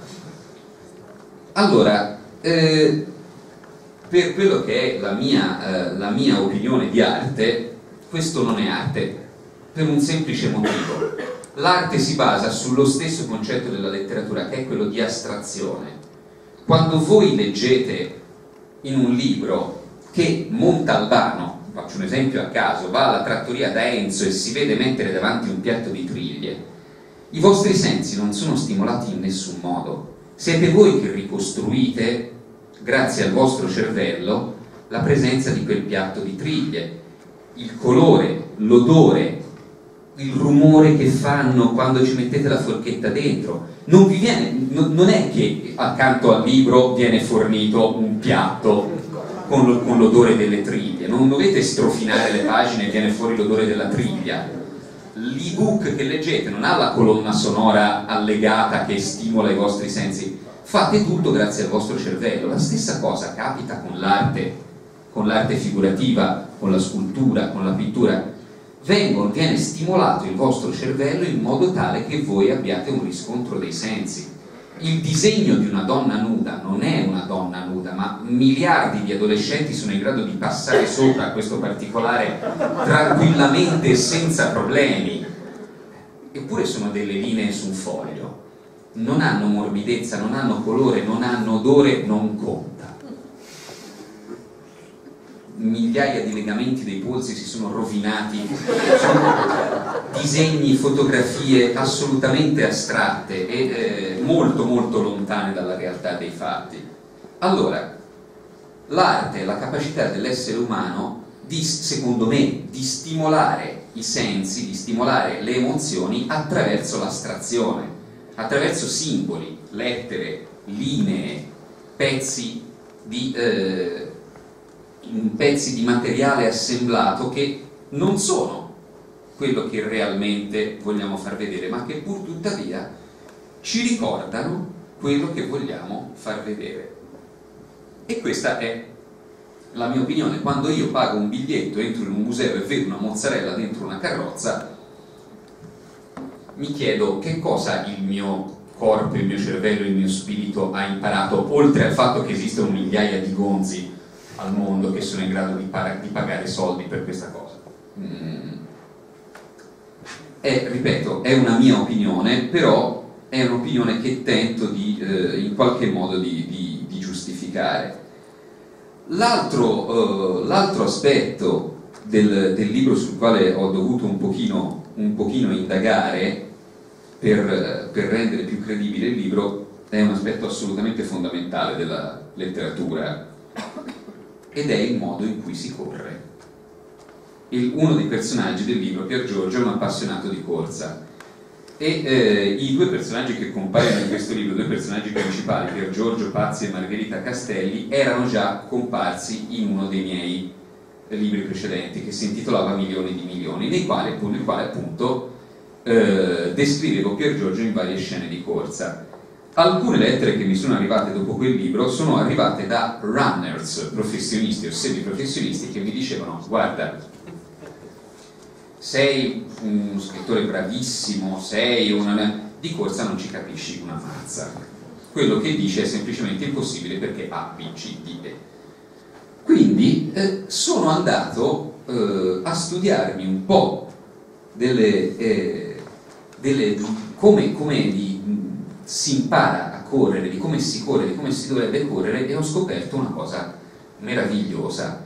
Allora, per quello che è la mia opinione di arte, questo non è arte, per un semplice motivo. L'arte si basa sullo stesso concetto della letteratura, che è quello di astrazione. Quando voi leggete in un libro che Montalbano, faccio un esempio a caso, va alla trattoria da Enzo e si vede mettere davanti un piatto di triglie, i vostri sensi non sono stimolati in nessun modo. Siete voi che ricostruite, grazie al vostro cervello, la presenza di quel piatto di triglie, il colore, l'odore, il rumore che fanno quando ci mettete la forchetta dentro. Non è che accanto al libro viene fornito un piatto con l'odore delle triglie, non dovete strofinare le pagine e viene fuori l'odore della triglia. L'ebook che leggete non ha la colonna sonora allegata che stimola i vostri sensi. Fate tutto grazie al vostro cervello. La stessa cosa capita con l'arte figurativa, con la scultura, con la pittura. Viene stimolato il vostro cervello in modo tale che voi abbiate un riscontro dei sensi. Il disegno di una donna nuda non è una donna nuda, ma miliardi di adolescenti sono in grado di passare sopra a questo particolare tranquillamente e senza problemi. Eppure sono delle linee su un foglio. Non hanno morbidezza, non hanno colore, non hanno odore, non conta. Migliaia di legamenti dei polsi si sono rovinati, sono disegni, fotografie assolutamente astratte e molto molto lontane dalla realtà dei fatti. Allora, l'arte è la capacità dell'essere umano secondo me, di stimolare i sensi, di stimolare le emozioni attraverso l'astrazione, attraverso simboli, lettere, linee, pezzi di materiale assemblato che non sono quello che realmente vogliamo far vedere, ma che pur tuttavia ci ricordano quello che vogliamo far vedere. E questa è la mia opinione. Quando io pago un biglietto, entro in un museo e vedo una mozzarella dentro una carrozza, mi chiedo che cosa il mio corpo, il mio cervello, il mio spirito ha imparato, oltre al fatto che esistono migliaia di gonzi al mondo che sono in grado di pagare soldi per questa cosa. Ripeto, è una mia opinione, però è un'opinione che tento in qualche modo di giustificare. L'altro aspetto del libro sul quale ho dovuto un pochino indagare per rendere più credibile il libro è un aspetto assolutamente fondamentale della letteratura, ed è il modo in cui si corre. Uno dei personaggi del libro, Pier Giorgio, è un appassionato di corsa, e i due personaggi che compaiono in questo libro, due personaggi principali, Pier Giorgio Pazzi e Margherita Castelli, erano già comparsi in uno dei miei libri precedenti, che si intitolava Milioni di milioni, nel quale appunto descrivevo Pier Giorgio in varie scene di corsa. Alcune lettere che mi sono arrivate dopo quel libro sono arrivate da runners professionisti o semiprofessionisti che mi dicevano: guarda, sei uno scrittore bravissimo, di corsa non ci capisci una mazza, quello che dice è semplicemente impossibile perché A, B, C, D, E. Quindi sono andato a studiarmi un po' come si impara a correre, di come si corre, di come si dovrebbe correre, e ho scoperto una cosa meravigliosa,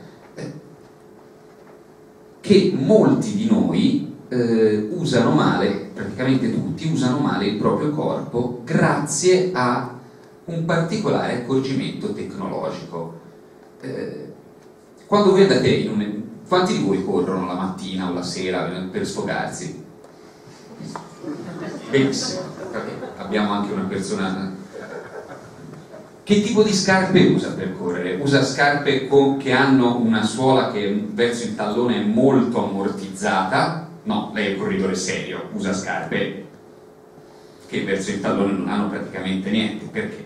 che molti di noi usano male, praticamente tutti usano male il proprio corpo grazie a un particolare accorgimento tecnologico. Quando voi andate quanti di voi corrono la mattina o la sera per sfogarsi? Benissimo, abbiamo anche una persona. Che tipo di scarpe usa per correre? Usa scarpe che hanno una suola che verso il tallone è molto ammortizzata? No, lei è un corridore serio, usa scarpe che verso il tallone non hanno praticamente niente. Perché?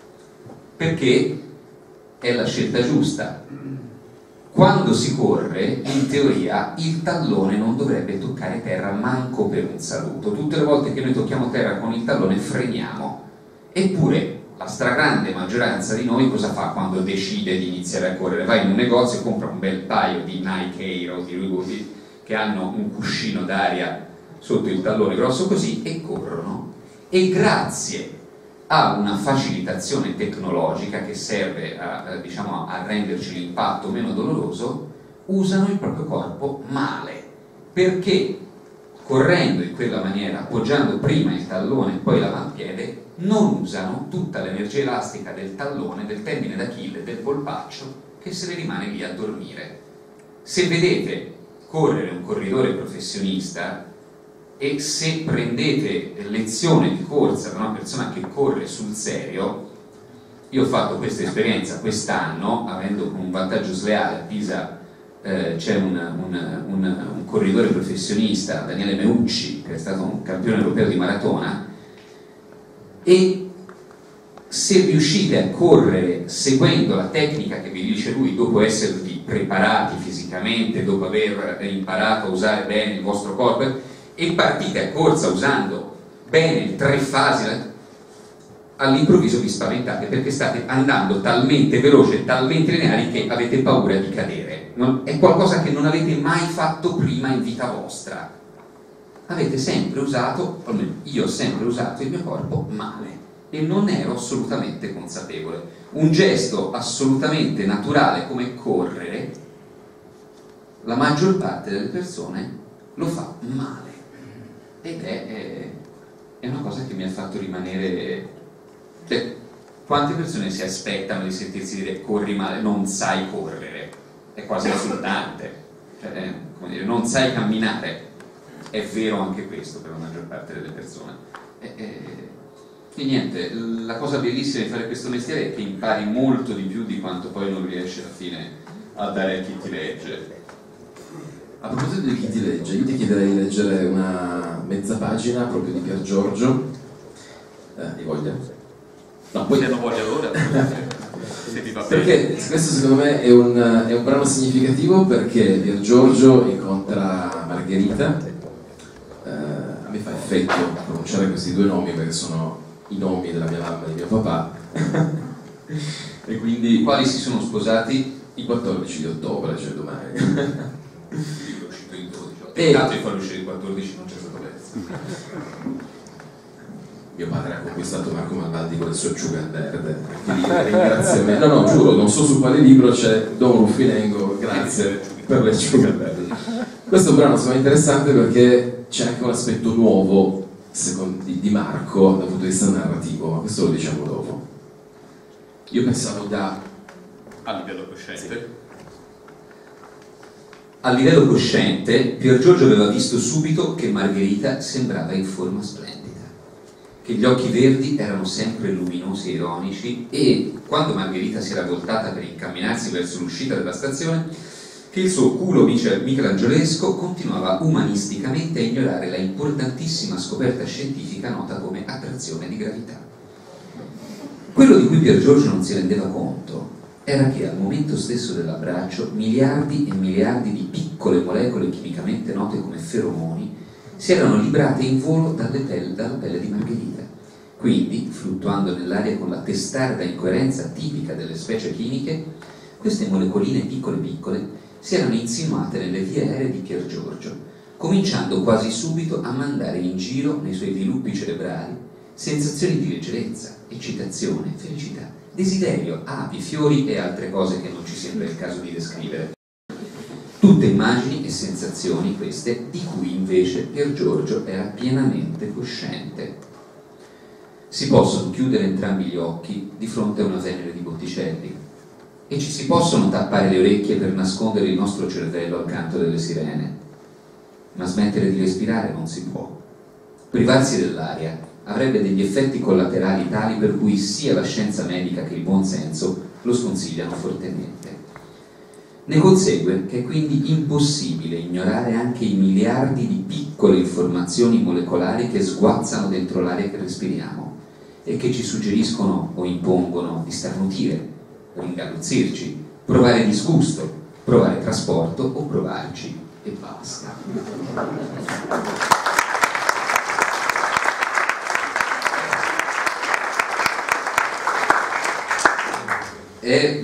Perché è la scelta giusta. Quando si corre, in teoria, il tallone non dovrebbe toccare terra manco per un saluto. Tutte le volte che noi tocchiamo terra con il tallone freniamo. Eppure la stragrande maggioranza di noi cosa fa quando decide di iniziare a correre? Va in un negozio e compra un bel paio di Nike Air o di Reebok che hanno un cuscino d'aria sotto il tallone grosso così e corrono. E grazie a una facilitazione tecnologica che serve a renderci l'impatto meno doloroso, usano il proprio corpo male, perché correndo in quella maniera, appoggiando prima il tallone e poi l'avampiede, non usano tutta l'energia elastica del tallone, del tendine d'Achille, del polpaccio, che se ne rimane lì a dormire. Se vedete correre un corridore professionista, e se prendete lezione di corsa da una persona che corre sul serio, io ho fatto questa esperienza quest'anno, avendo un vantaggio sleale a Pisa. C'è un corridore professionista, Daniele Meucci, che è stato un campione europeo di maratona, e se riuscite a correre seguendo la tecnica che vi dice lui, dopo esservi preparati fisicamente, dopo aver imparato a usare bene il vostro corpo, e partite a corsa usando bene le 3 fasi, all'improvviso vi spaventate perché state andando talmente veloce, talmente lineari che avete paura di cadere. È qualcosa che non avete mai fatto prima in vita vostra. Avete sempre usato, almeno io ho sempre usato il mio corpo male e non ero assolutamente consapevole. Un gesto assolutamente naturale come correre, la maggior parte delle persone lo fa male, ed è una cosa che mi ha fatto rimanere. Cioè, quante persone si aspettano di sentirsi dire corri male, non sai correre? È quasi insultante. Cioè, come dire, non sai camminare. È vero anche questo per la maggior parte delle persone. E niente, la cosa bellissima di fare questo mestiere è che impari molto di più di quanto poi non riesci alla fine a dare a chi ti legge. A proposito di chi ti legge, io ti chiederei di leggere una mezza pagina proprio di Pier Giorgio. Hai voglia? No, poi... Se non voglio allora, se vi va bene. Perché questo secondo me è un brano significativo, perché Pier Giorgio incontra Margherita. A me fa effetto pronunciare questi due nomi perché sono i nomi della mia mamma e di mio papà. E quindi... Quali si sono sposati? Il 14 di ottobre, cioè domani. Il libro è uscito il 12. Tentato di farlo uscire il 14, non c'è stato verso. Mio padre ha conquistato Marco Malvaldi con il suo Ciuga Verde. Ringraziamento. No, giuro, non so su quale libro c'è Don Ruffinengo, grazie per le Ciuga Verde. Questo brano è interessante perché c'è anche un aspetto nuovo di Marco dal punto di vista narrativo, ma questo lo diciamo dopo. Io pensavo a livello cosciente. A livello cosciente, Pier Giorgio aveva visto subito che Margherita sembrava in forma splendida, che gli occhi verdi erano sempre luminosi e ironici, e quando Margherita si era voltata per incamminarsi verso l'uscita della stazione, che il suo culo michelangiolesco continuava umanisticamente a ignorare la importantissima scoperta scientifica nota come attrazione di gravità. Quello di cui Pier Giorgio non si rendeva conto era che al momento stesso dell'abbraccio miliardi e miliardi di piccole molecole chimicamente note come feromoni si erano librate in volo dalla pelle di Margherita. Quindi, fluttuando nell'aria con la testarda incoerenza tipica delle specie chimiche, queste molecoline piccole piccole si erano insinuate nelle vie aeree di Pier Giorgio, cominciando quasi subito a mandare in giro nei suoi viluppi cerebrali sensazioni di leggerezza, eccitazione, felicità, desiderio, api, fiori e altre cose che non ci sembra il caso di descrivere. Tutte immagini e sensazioni queste di cui invece Pier Giorgio era pienamente cosciente. Si possono chiudere entrambi gli occhi di fronte a una Venere di Botticelli e ci si possono tappare le orecchie per nascondere il nostro cervello al canto delle sirene, ma smettere di respirare non si può. Privarsi dell'aria avrebbe degli effetti collaterali tali per cui sia la scienza medica che il buon senso lo sconsigliano fortemente. Ne consegue che è quindi impossibile ignorare anche i miliardi di piccole informazioni molecolari che sguazzano dentro l'aria che respiriamo e che ci suggeriscono o impongono di starnutire, ringalluzzirci, provare disgusto, provare trasporto o provarci e basta. È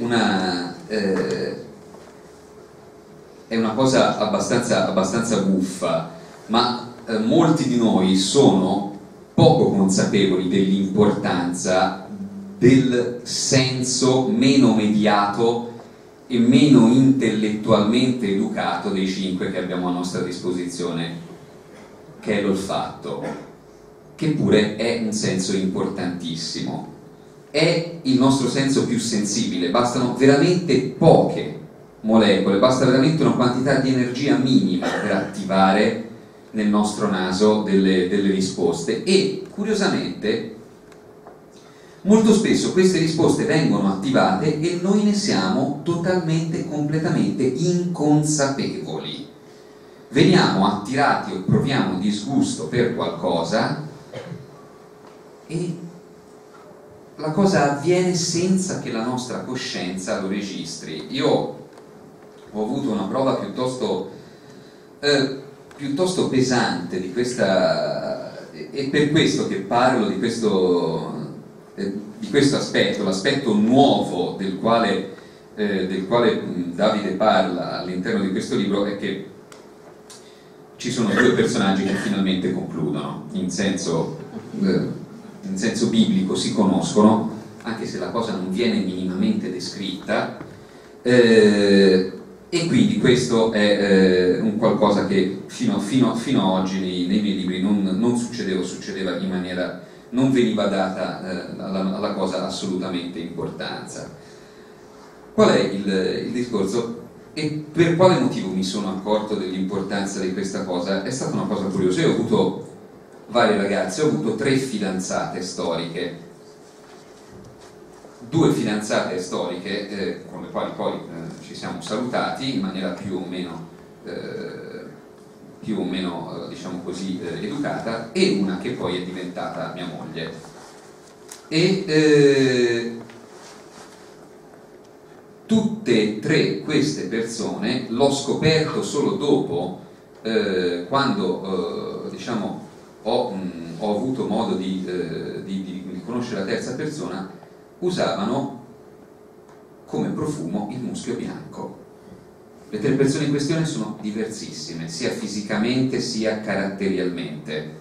una cosa abbastanza buffa, ma molti di noi sono poco consapevoli dell'importanza del senso meno mediato e meno intellettualmente educato dei 5 che abbiamo a nostra disposizione, che è l'olfatto, che pure è un senso importantissimo. È il nostro senso più sensibile, bastano veramente poche molecole, basta veramente una quantità di energia minima per attivare nel nostro naso delle risposte, e curiosamente molto spesso queste risposte vengono attivate e noi ne siamo totalmente, completamente inconsapevoli. Veniamo attirati o proviamo disgusto per qualcosa e la cosa avviene senza che la nostra coscienza lo registri. Io ho avuto una prova piuttosto pesante di questa, e per questo che parlo di questo aspetto, l'aspetto nuovo del quale Davide parla all'interno di questo libro, è che ci sono 2 personaggi che finalmente concludono, in senso biblico, si conoscono, anche se la cosa non viene minimamente descritta, e quindi questo è un qualcosa che fino a oggi nei miei libri non succedeva in maniera, non veniva data alla cosa assolutamente importanza. Qual è il discorso? E per quale motivo mi sono accorto dell'importanza di questa cosa? È stata una cosa curiosa. Io ho avuto varie ragazze, ho avuto 3 fidanzate storiche, 2 fidanzate storiche con le quali poi ci siamo salutati in maniera più o meno più o meno, diciamo così, educata, e una che poi è diventata mia moglie. E tutte e tre queste persone l'ho scoperto solo dopo, quando diciamo ho avuto modo di conoscere la terza persona, usavano come profumo il muschio bianco. Le tre persone in questione sono diversissime, sia fisicamente sia caratterialmente.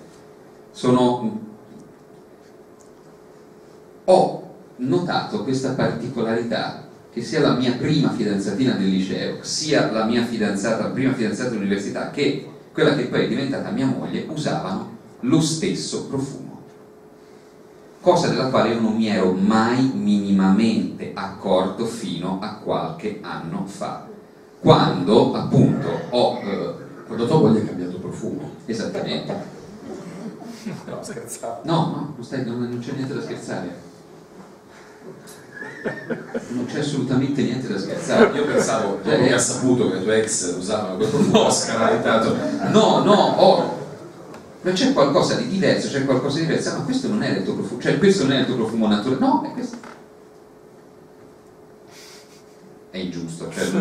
Ho notato questa particolarità, che sia la mia prima fidanzatina del liceo, sia la mia prima fidanzata dell'università, che quella che poi è diventata mia moglie, usavano lo stesso profumo. Cosa della quale io non mi ero mai minimamente accorto fino a qualche anno fa, quando appunto quando tua moglie ha cambiato profumo. Esattamente. No, scherzavo. No, non c'è niente da scherzare. Non c'è assolutamente niente da scherzare. Io pensavo, dopo che ha saputo che i tuoi ex usavano quel profumo, ho scanalizzato. Ma c'è qualcosa di diverso, ma questo non è il tuo profumo, cioè questo non è il tuo profumo naturale, no, è questo. È ingiusto, cioè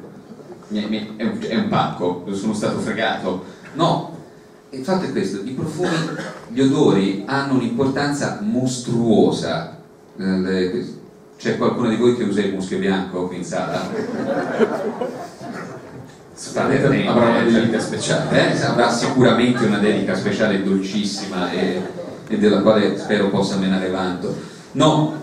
è un pacco, sono stato fregato. No, il fatto è questo, i profumi, gli odori hanno un'importanza mostruosa. C'è qualcuno di voi che usa il muschio bianco qui in sala? Avrà una dedica speciale, avrà sicuramente una dedica speciale dolcissima e della quale spero possa menare vanto. No,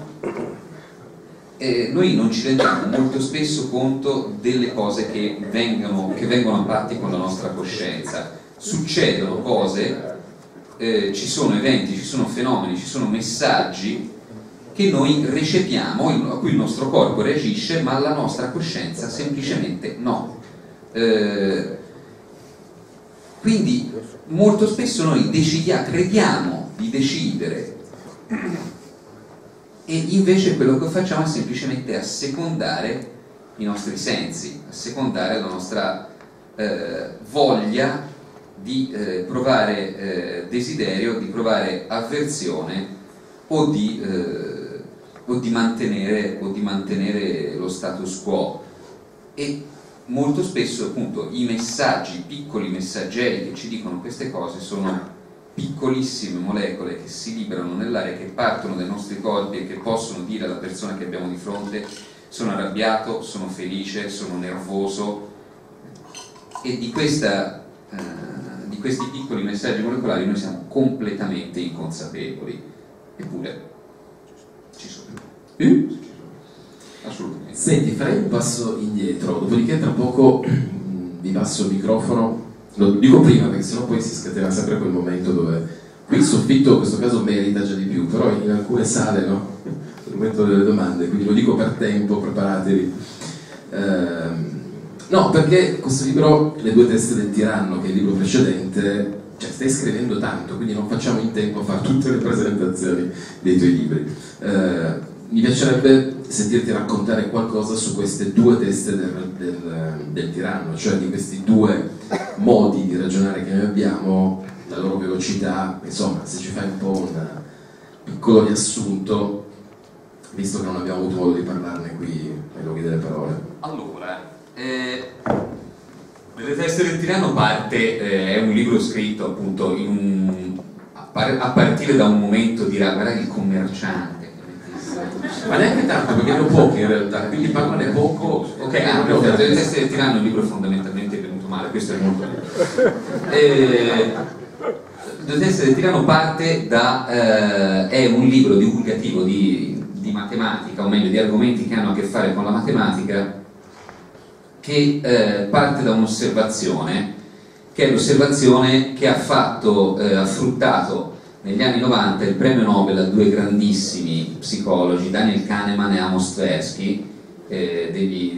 noi non ci rendiamo molto spesso conto delle cose che vengono a patti con la nostra coscienza. Succedono cose, ci sono eventi, ci sono fenomeni, ci sono messaggi che noi recepiamo, a cui il nostro corpo reagisce, ma la nostra coscienza semplicemente no. Quindi molto spesso noi crediamo di decidere, e invece quello che facciamo è semplicemente assecondare i nostri sensi, assecondare la nostra voglia di provare desiderio, di provare avversione o di mantenere lo status quo. E molto spesso appunto i messaggi, piccoli messaggeri che ci dicono queste cose sono piccolissime molecole che si liberano nell'aria, che partono dai nostri corpi e che possono dire alla persona che abbiamo di fronte: sono arrabbiato, sono felice, sono nervoso. E di questi piccoli messaggi molecolari noi siamo completamente inconsapevoli, eppure ci sono. Assolutamente. Senti, farei un passo indietro, dopodiché tra poco vi passo il microfono. Lo dico prima perché sennò poi si scatena sempre quel momento dove qui il soffitto in questo caso merita già di più, però in alcune sale no? Il momento delle domande, quindi lo dico per tempo, preparatevi. No, perché questo libro, Le due teste del tiranno, che è il libro precedente, cioè stai scrivendo tanto, quindi non facciamo in tempo a fare tutte le presentazioni dei tuoi libri. Mi piacerebbe sentirti raccontare qualcosa su queste due teste del tiranno, cioè di questi due modi di ragionare che noi abbiamo, la loro velocità. Insomma, se ci fai un po' un piccolo riassunto, visto che non abbiamo avuto modo di parlarne qui ai luoghi delle parole. Allora, Le teste del tiranno è un libro scritto appunto a partire da un momento di guardare il commerciante. Ma neanche tanto, perché ne ho pochi in realtà, quindi parlane poco. Ok, Le teste del tiranno è un libro fondamentalmente venuto male, questo è molto Le teste del tiranno è un libro divulgativo di matematica, o meglio di argomenti che hanno a che fare con la matematica, che parte da un'osservazione, che è l'osservazione che ha fruttato negli anni 90 il premio Nobel a due grandissimi psicologi, Daniel Kahneman e Amos Tversky, i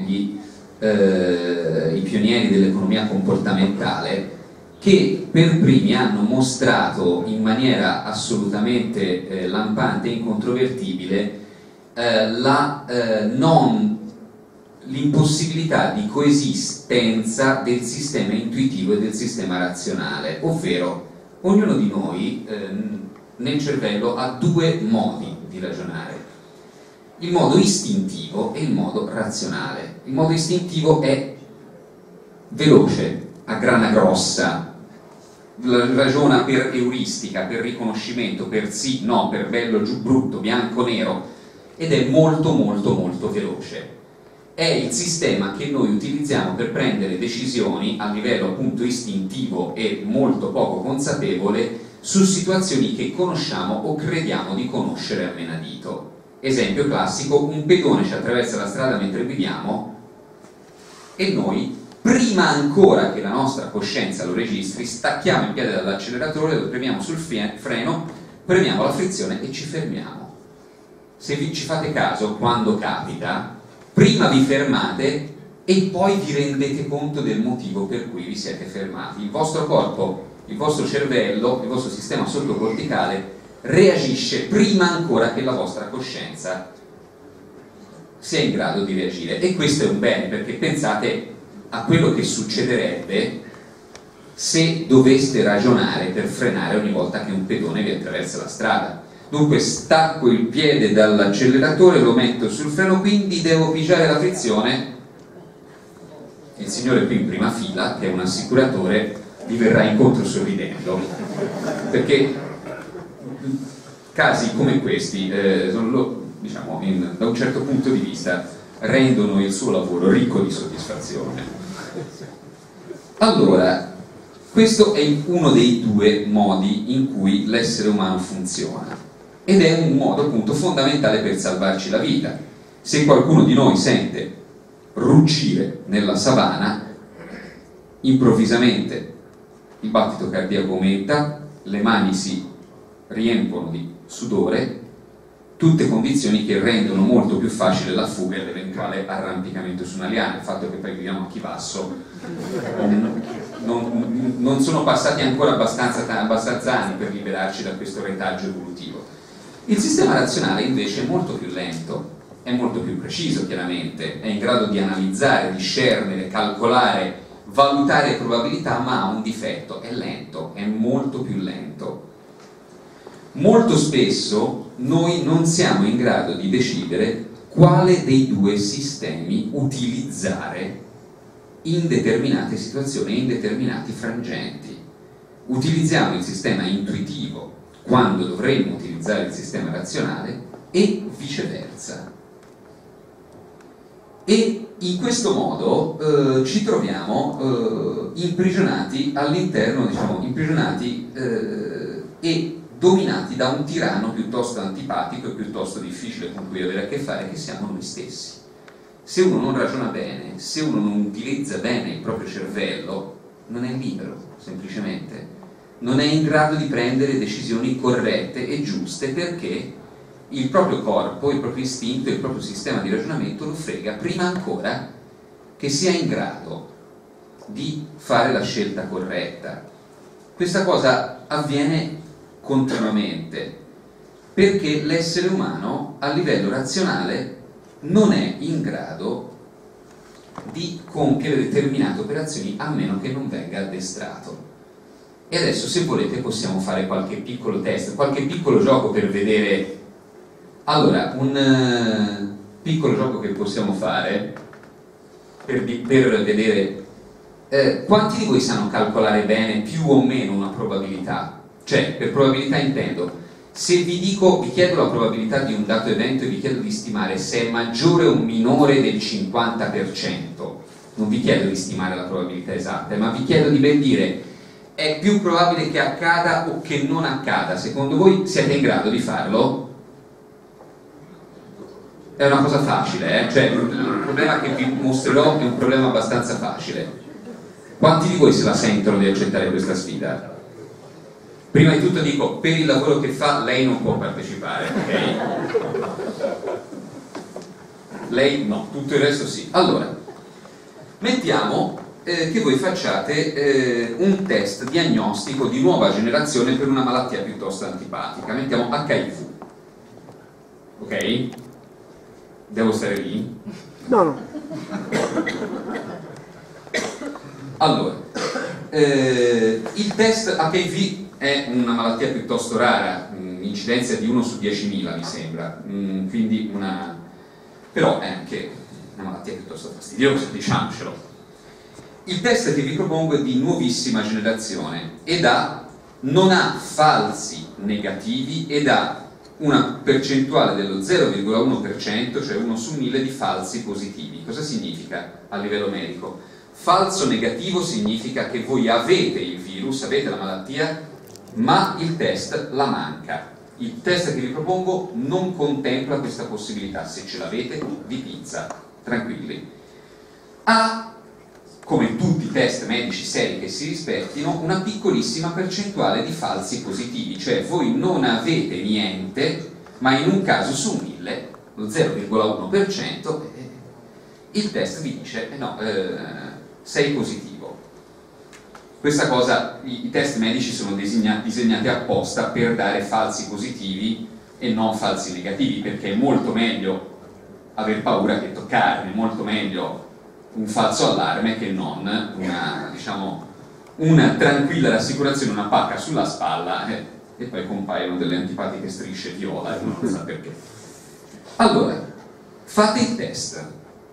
pionieri dell'economia comportamentale, che per primi hanno mostrato in maniera assolutamente lampante e incontrovertibile l'impossibilità di coesistenza del sistema intuitivo e del sistema razionale, ovvero ognuno di noi nel cervello ha due modi di ragionare, il modo istintivo e il modo razionale. Il modo istintivo è veloce, a grana grossa, ragiona per euristica, per riconoscimento, per sì, no, per bello, giù, brutto, bianco, nero, ed è molto molto molto veloce. È il sistema che noi utilizziamo per prendere decisioni a livello appunto istintivo e molto poco consapevole su situazioni che conosciamo o crediamo di conoscere a menadito. Esempio classico: un pedone ci attraversa la strada mentre guidiamo e noi, prima ancora che la nostra coscienza lo registri, stacchiamo il piede dall'acceleratore, lo premiamo sul freno, premiamo la frizione e ci fermiamo. Se ci fate caso, quando capita, prima vi fermate e poi vi rendete conto del motivo per cui vi siete fermati. Il vostro corpo, il vostro cervello, il vostro sistema sottocorticale reagisce prima ancora che la vostra coscienza sia in grado di reagire. E questo è un bene, perché pensate a quello che succederebbe se doveste ragionare per frenare ogni volta che un pedone vi attraversa la strada. Dunque stacco il piede dall'acceleratore, lo metto sul freno, quindi devo pigiare la frizione. Il signore qui in prima fila, che è un assicuratore, vi verrà incontro sorridendo, perché casi come questi, diciamo, da un certo punto di vista, rendono il suo lavoro ricco di soddisfazione. Allora, questo è uno dei due modi in cui l'essere umano funziona, ed è un modo appunto fondamentale per salvarci la vita. Se qualcuno di noi sente ruggire nella savana, improvvisamente il battito cardiaco aumenta, le mani si riempono di sudore, tutte condizioni che rendono molto più facile la fuga e l'eventuale arrampicamento su una liana. Il fatto che poi viviamo a Chivasso, non sono passati ancora abbastanza anni per liberarci da questo retaggio evolutivo. Il sistema razionale invece è molto più lento, è molto più preciso, chiaramente, è in grado di analizzare, discernere, calcolare, valutare probabilità, ma ha un difetto: è lento, è molto più lento. Molto spesso noi non siamo in grado di decidere quale dei due sistemi utilizzare in determinate situazioni, in determinati frangenti. Utilizziamo il sistema intuitivo quando dovremmo utilizzare il sistema razionale e viceversa. E in questo modo ci troviamo imprigionati all'interno, diciamo, imprigionati e dominati da un tiranno piuttosto antipatico e piuttosto difficile con cui avere a che fare, che siamo noi stessi. Se uno non ragiona bene, se uno non utilizza bene il proprio cervello, non è libero, semplicemente. Non è in grado di prendere decisioni corrette e giuste, perché il proprio corpo, il proprio istinto, il proprio sistema di ragionamento lo frega prima ancora che sia in grado di fare la scelta corretta. Questa cosa avviene continuamente perché l'essere umano a livello razionale non è in grado di compiere determinate operazioni a meno che non venga addestrato. E adesso, se volete, possiamo fare qualche piccolo test, qualche piccolo gioco per vedere. Allora, un piccolo gioco che possiamo fare per vedere quanti di voi sanno calcolare bene più o meno una probabilità. Cioè, per probabilità intendo, se vi chiedo la probabilità di un dato evento e vi chiedo di stimare se è maggiore o minore del 50%, non vi chiedo di stimare la probabilità esatta, ma vi chiedo di ben dire: è più probabile che accada o che non accada? Secondo voi siete in grado di farlo? È una cosa facile, cioè il problema che vi mostrerò è un problema abbastanza facile. Quanti di voi se la sentono di accettare questa sfida? Prima di tutto dico, per il lavoro che fa lei non può partecipare, ok? Lei no, tutto il resto sì. Allora, mettiamo che voi facciate un test diagnostico di nuova generazione per una malattia piuttosto antipatica. Mettiamo HIV, ok? Devo stare lì? No. Allora, il test HIV è una malattia piuttosto rara, incidenza di 1 su 10.000 mi sembra, quindi però è anche una malattia piuttosto fastidiosa, diciamocelo. Il test che vi propongo è di nuovissima generazione ed non ha falsi negativi ed ha una percentuale dello 0,1%, cioè 1 su 1000 di falsi positivi. Cosa significa a livello medico? Falso negativo significa che voi avete il virus, avete la malattia, ma il test la manca. Il test che vi propongo non contempla questa possibilità. Se ce l'avete, vi pizza, tranquilli. Ha, come tutti i test medici seri che si rispettino, una piccolissima percentuale di falsi positivi, cioè voi non avete niente, ma in un caso su 1000, lo 0,1%, il test vi dice no, sei positivo. Questa cosa, i test medici sono disegnati apposta per dare falsi positivi e non falsi negativi, perché è molto meglio aver paura che toccarne, molto meglio un falso allarme che non una tranquilla rassicurazione, una pacca sulla spalla e poi compaiono delle antipatiche strisce viola e non sa perché. Allora, fate il test.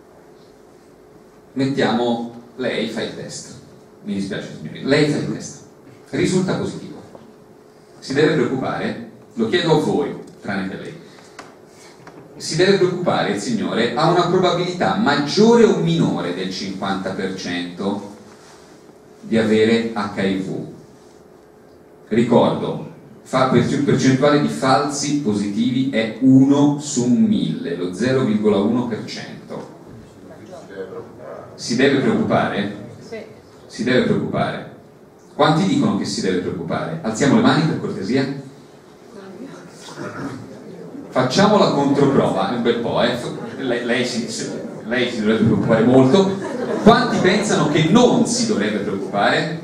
Mettiamo, lei fa il test. Mi dispiace signori, lei fa il test. Risulta positivo. Si deve preoccupare? Lo chiedo a voi, tranne che a lei. Si deve preoccupare il signore, ha una probabilità maggiore o minore del 50% di avere HIV. Ricordo, percentuale di falsi positivi è 1 su 1000, lo 0,1%. Si deve preoccupare? Si deve preoccupare. Quanti dicono che si deve preoccupare? Alziamo le mani per cortesia. Facciamo la controprova, un bel po', lei si dovrebbe preoccupare molto. Quanti pensano che non si dovrebbe preoccupare?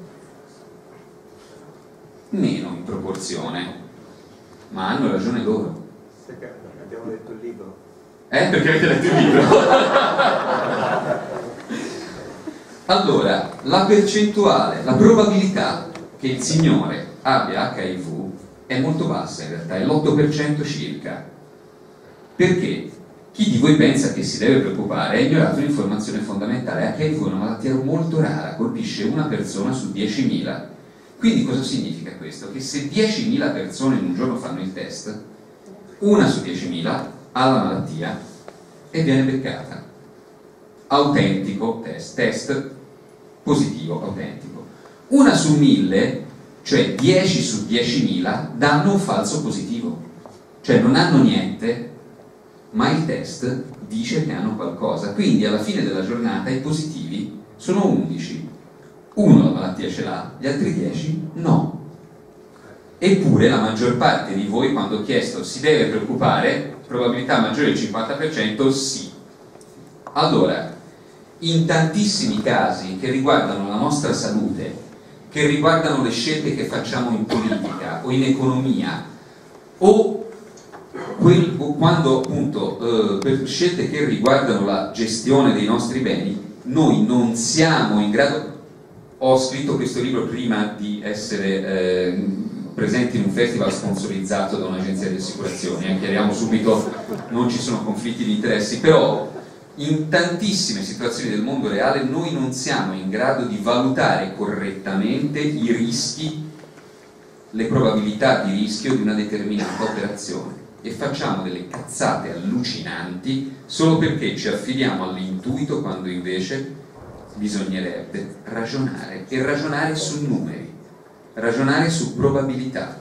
Meno in proporzione, ma hanno ragione loro. Perché abbiamo letto il libro. Perché avete letto il libro? Allora, la percentuale, la probabilità che il signore abbia HIV è molto bassa in realtà, è l'8% circa. Perché? Chi di voi pensa che si deve preoccupare ha ignorato un'informazione fondamentale. HIV è una malattia molto rara, colpisce una persona su 10.000. Quindi cosa significa questo? Che se 10.000 persone in un giorno fanno il test, una su 10.000 ha la malattia e viene beccata. Autentico test positivo, autentico. Una su 1000, cioè 10 su 10.000, danno un falso positivo. Cioè non hanno niente, ma il test dice che hanno qualcosa. Quindi alla fine della giornata i positivi sono 11. Uno la malattia ce l'ha, gli altri 10 no. Eppure la maggior parte di voi, quando ho chiesto si deve preoccupare, probabilità maggiore del 50%, sì. Allora, in tantissimi casi che riguardano la nostra salute, che riguardano le scelte che facciamo in politica o in economia, o quando appunto per scelte che riguardano la gestione dei nostri beni, noi non siamo in grado. Ho scritto questo libro prima di essere presente in un festival sponsorizzato da un'agenzia di assicurazioni, chiariamo subito, non ci sono conflitti di interessi, però in tantissime situazioni del mondo reale noi non siamo in grado di valutare correttamente i rischi, le probabilità di rischio di una determinata operazione e facciamo delle cazzate allucinanti solo perché ci affidiamo all'intuito, quando invece bisognerebbe ragionare, e ragionare su numeri, ragionare su probabilità.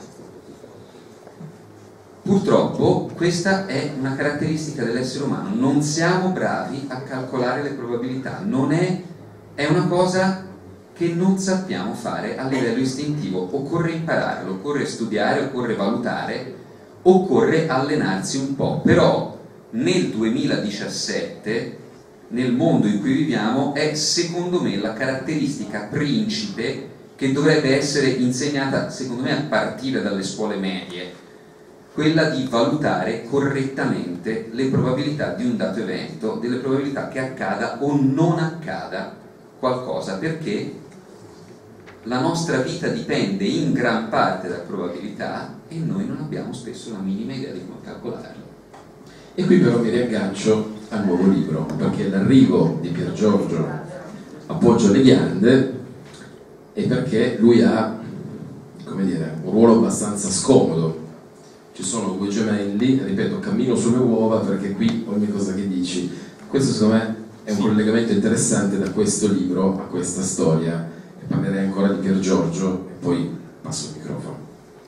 Purtroppo questa è una caratteristica dell'essere umano, non siamo bravi a calcolare le probabilità, è una cosa che non sappiamo fare a livello istintivo. Occorre impararlo, occorre studiare, occorre valutare, occorre allenarsi un po'. Però nel 2017, nel mondo in cui viviamo, è secondo me la caratteristica principe che dovrebbe essere insegnata, secondo me, a partire dalle scuole medie. quella di valutare correttamente le probabilità di un dato evento, delle probabilità che accada o non accada qualcosa, perché la nostra vita dipende in gran parte da probabilità e noi non abbiamo spesso la minima idea di come calcolarle. E qui però mi riaggancio al nuovo libro, perché l'arrivo di Piergiorgio a Poggio alle Ghiande è perché lui ha, come dire, un ruolo abbastanza scomodo. Ci sono due gemelli, ripeto, cammino sulle uova, perché qui ogni cosa che dici, questo secondo me è un collegamento interessante da questo libro a questa storia, e parlerei ancora di Piergiorgio e poi passo il microfono.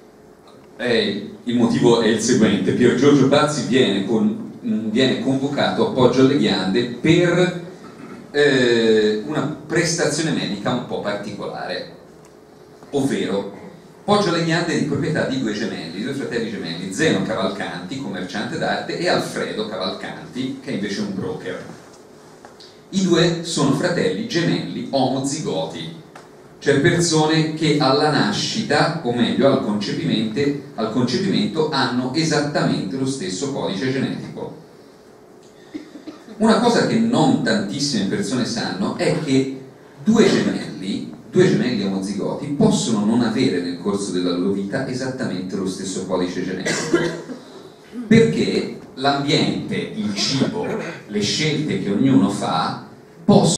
Il motivo è il seguente: Piergiorgio Pazzi viene convocato a Poggio alle Ghiande per una prestazione medica un po' particolare, ovvero Poggio alle Ghiande è di proprietà di due fratelli gemelli, Zeno Cavalcanti, commerciante d'arte, e Alfredo Cavalcanti, che è invece un broker. I due sono fratelli gemelli omozigoti, cioè persone che alla nascita, o meglio al concepimento, hanno esattamente lo stesso codice genetico. Una cosa che non tantissime persone sanno è che due gemelli omozigoti possono non avere nel corso della loro vita esattamente lo stesso codice genetico, perché l'ambiente, il cibo, le scelte che ognuno fa possono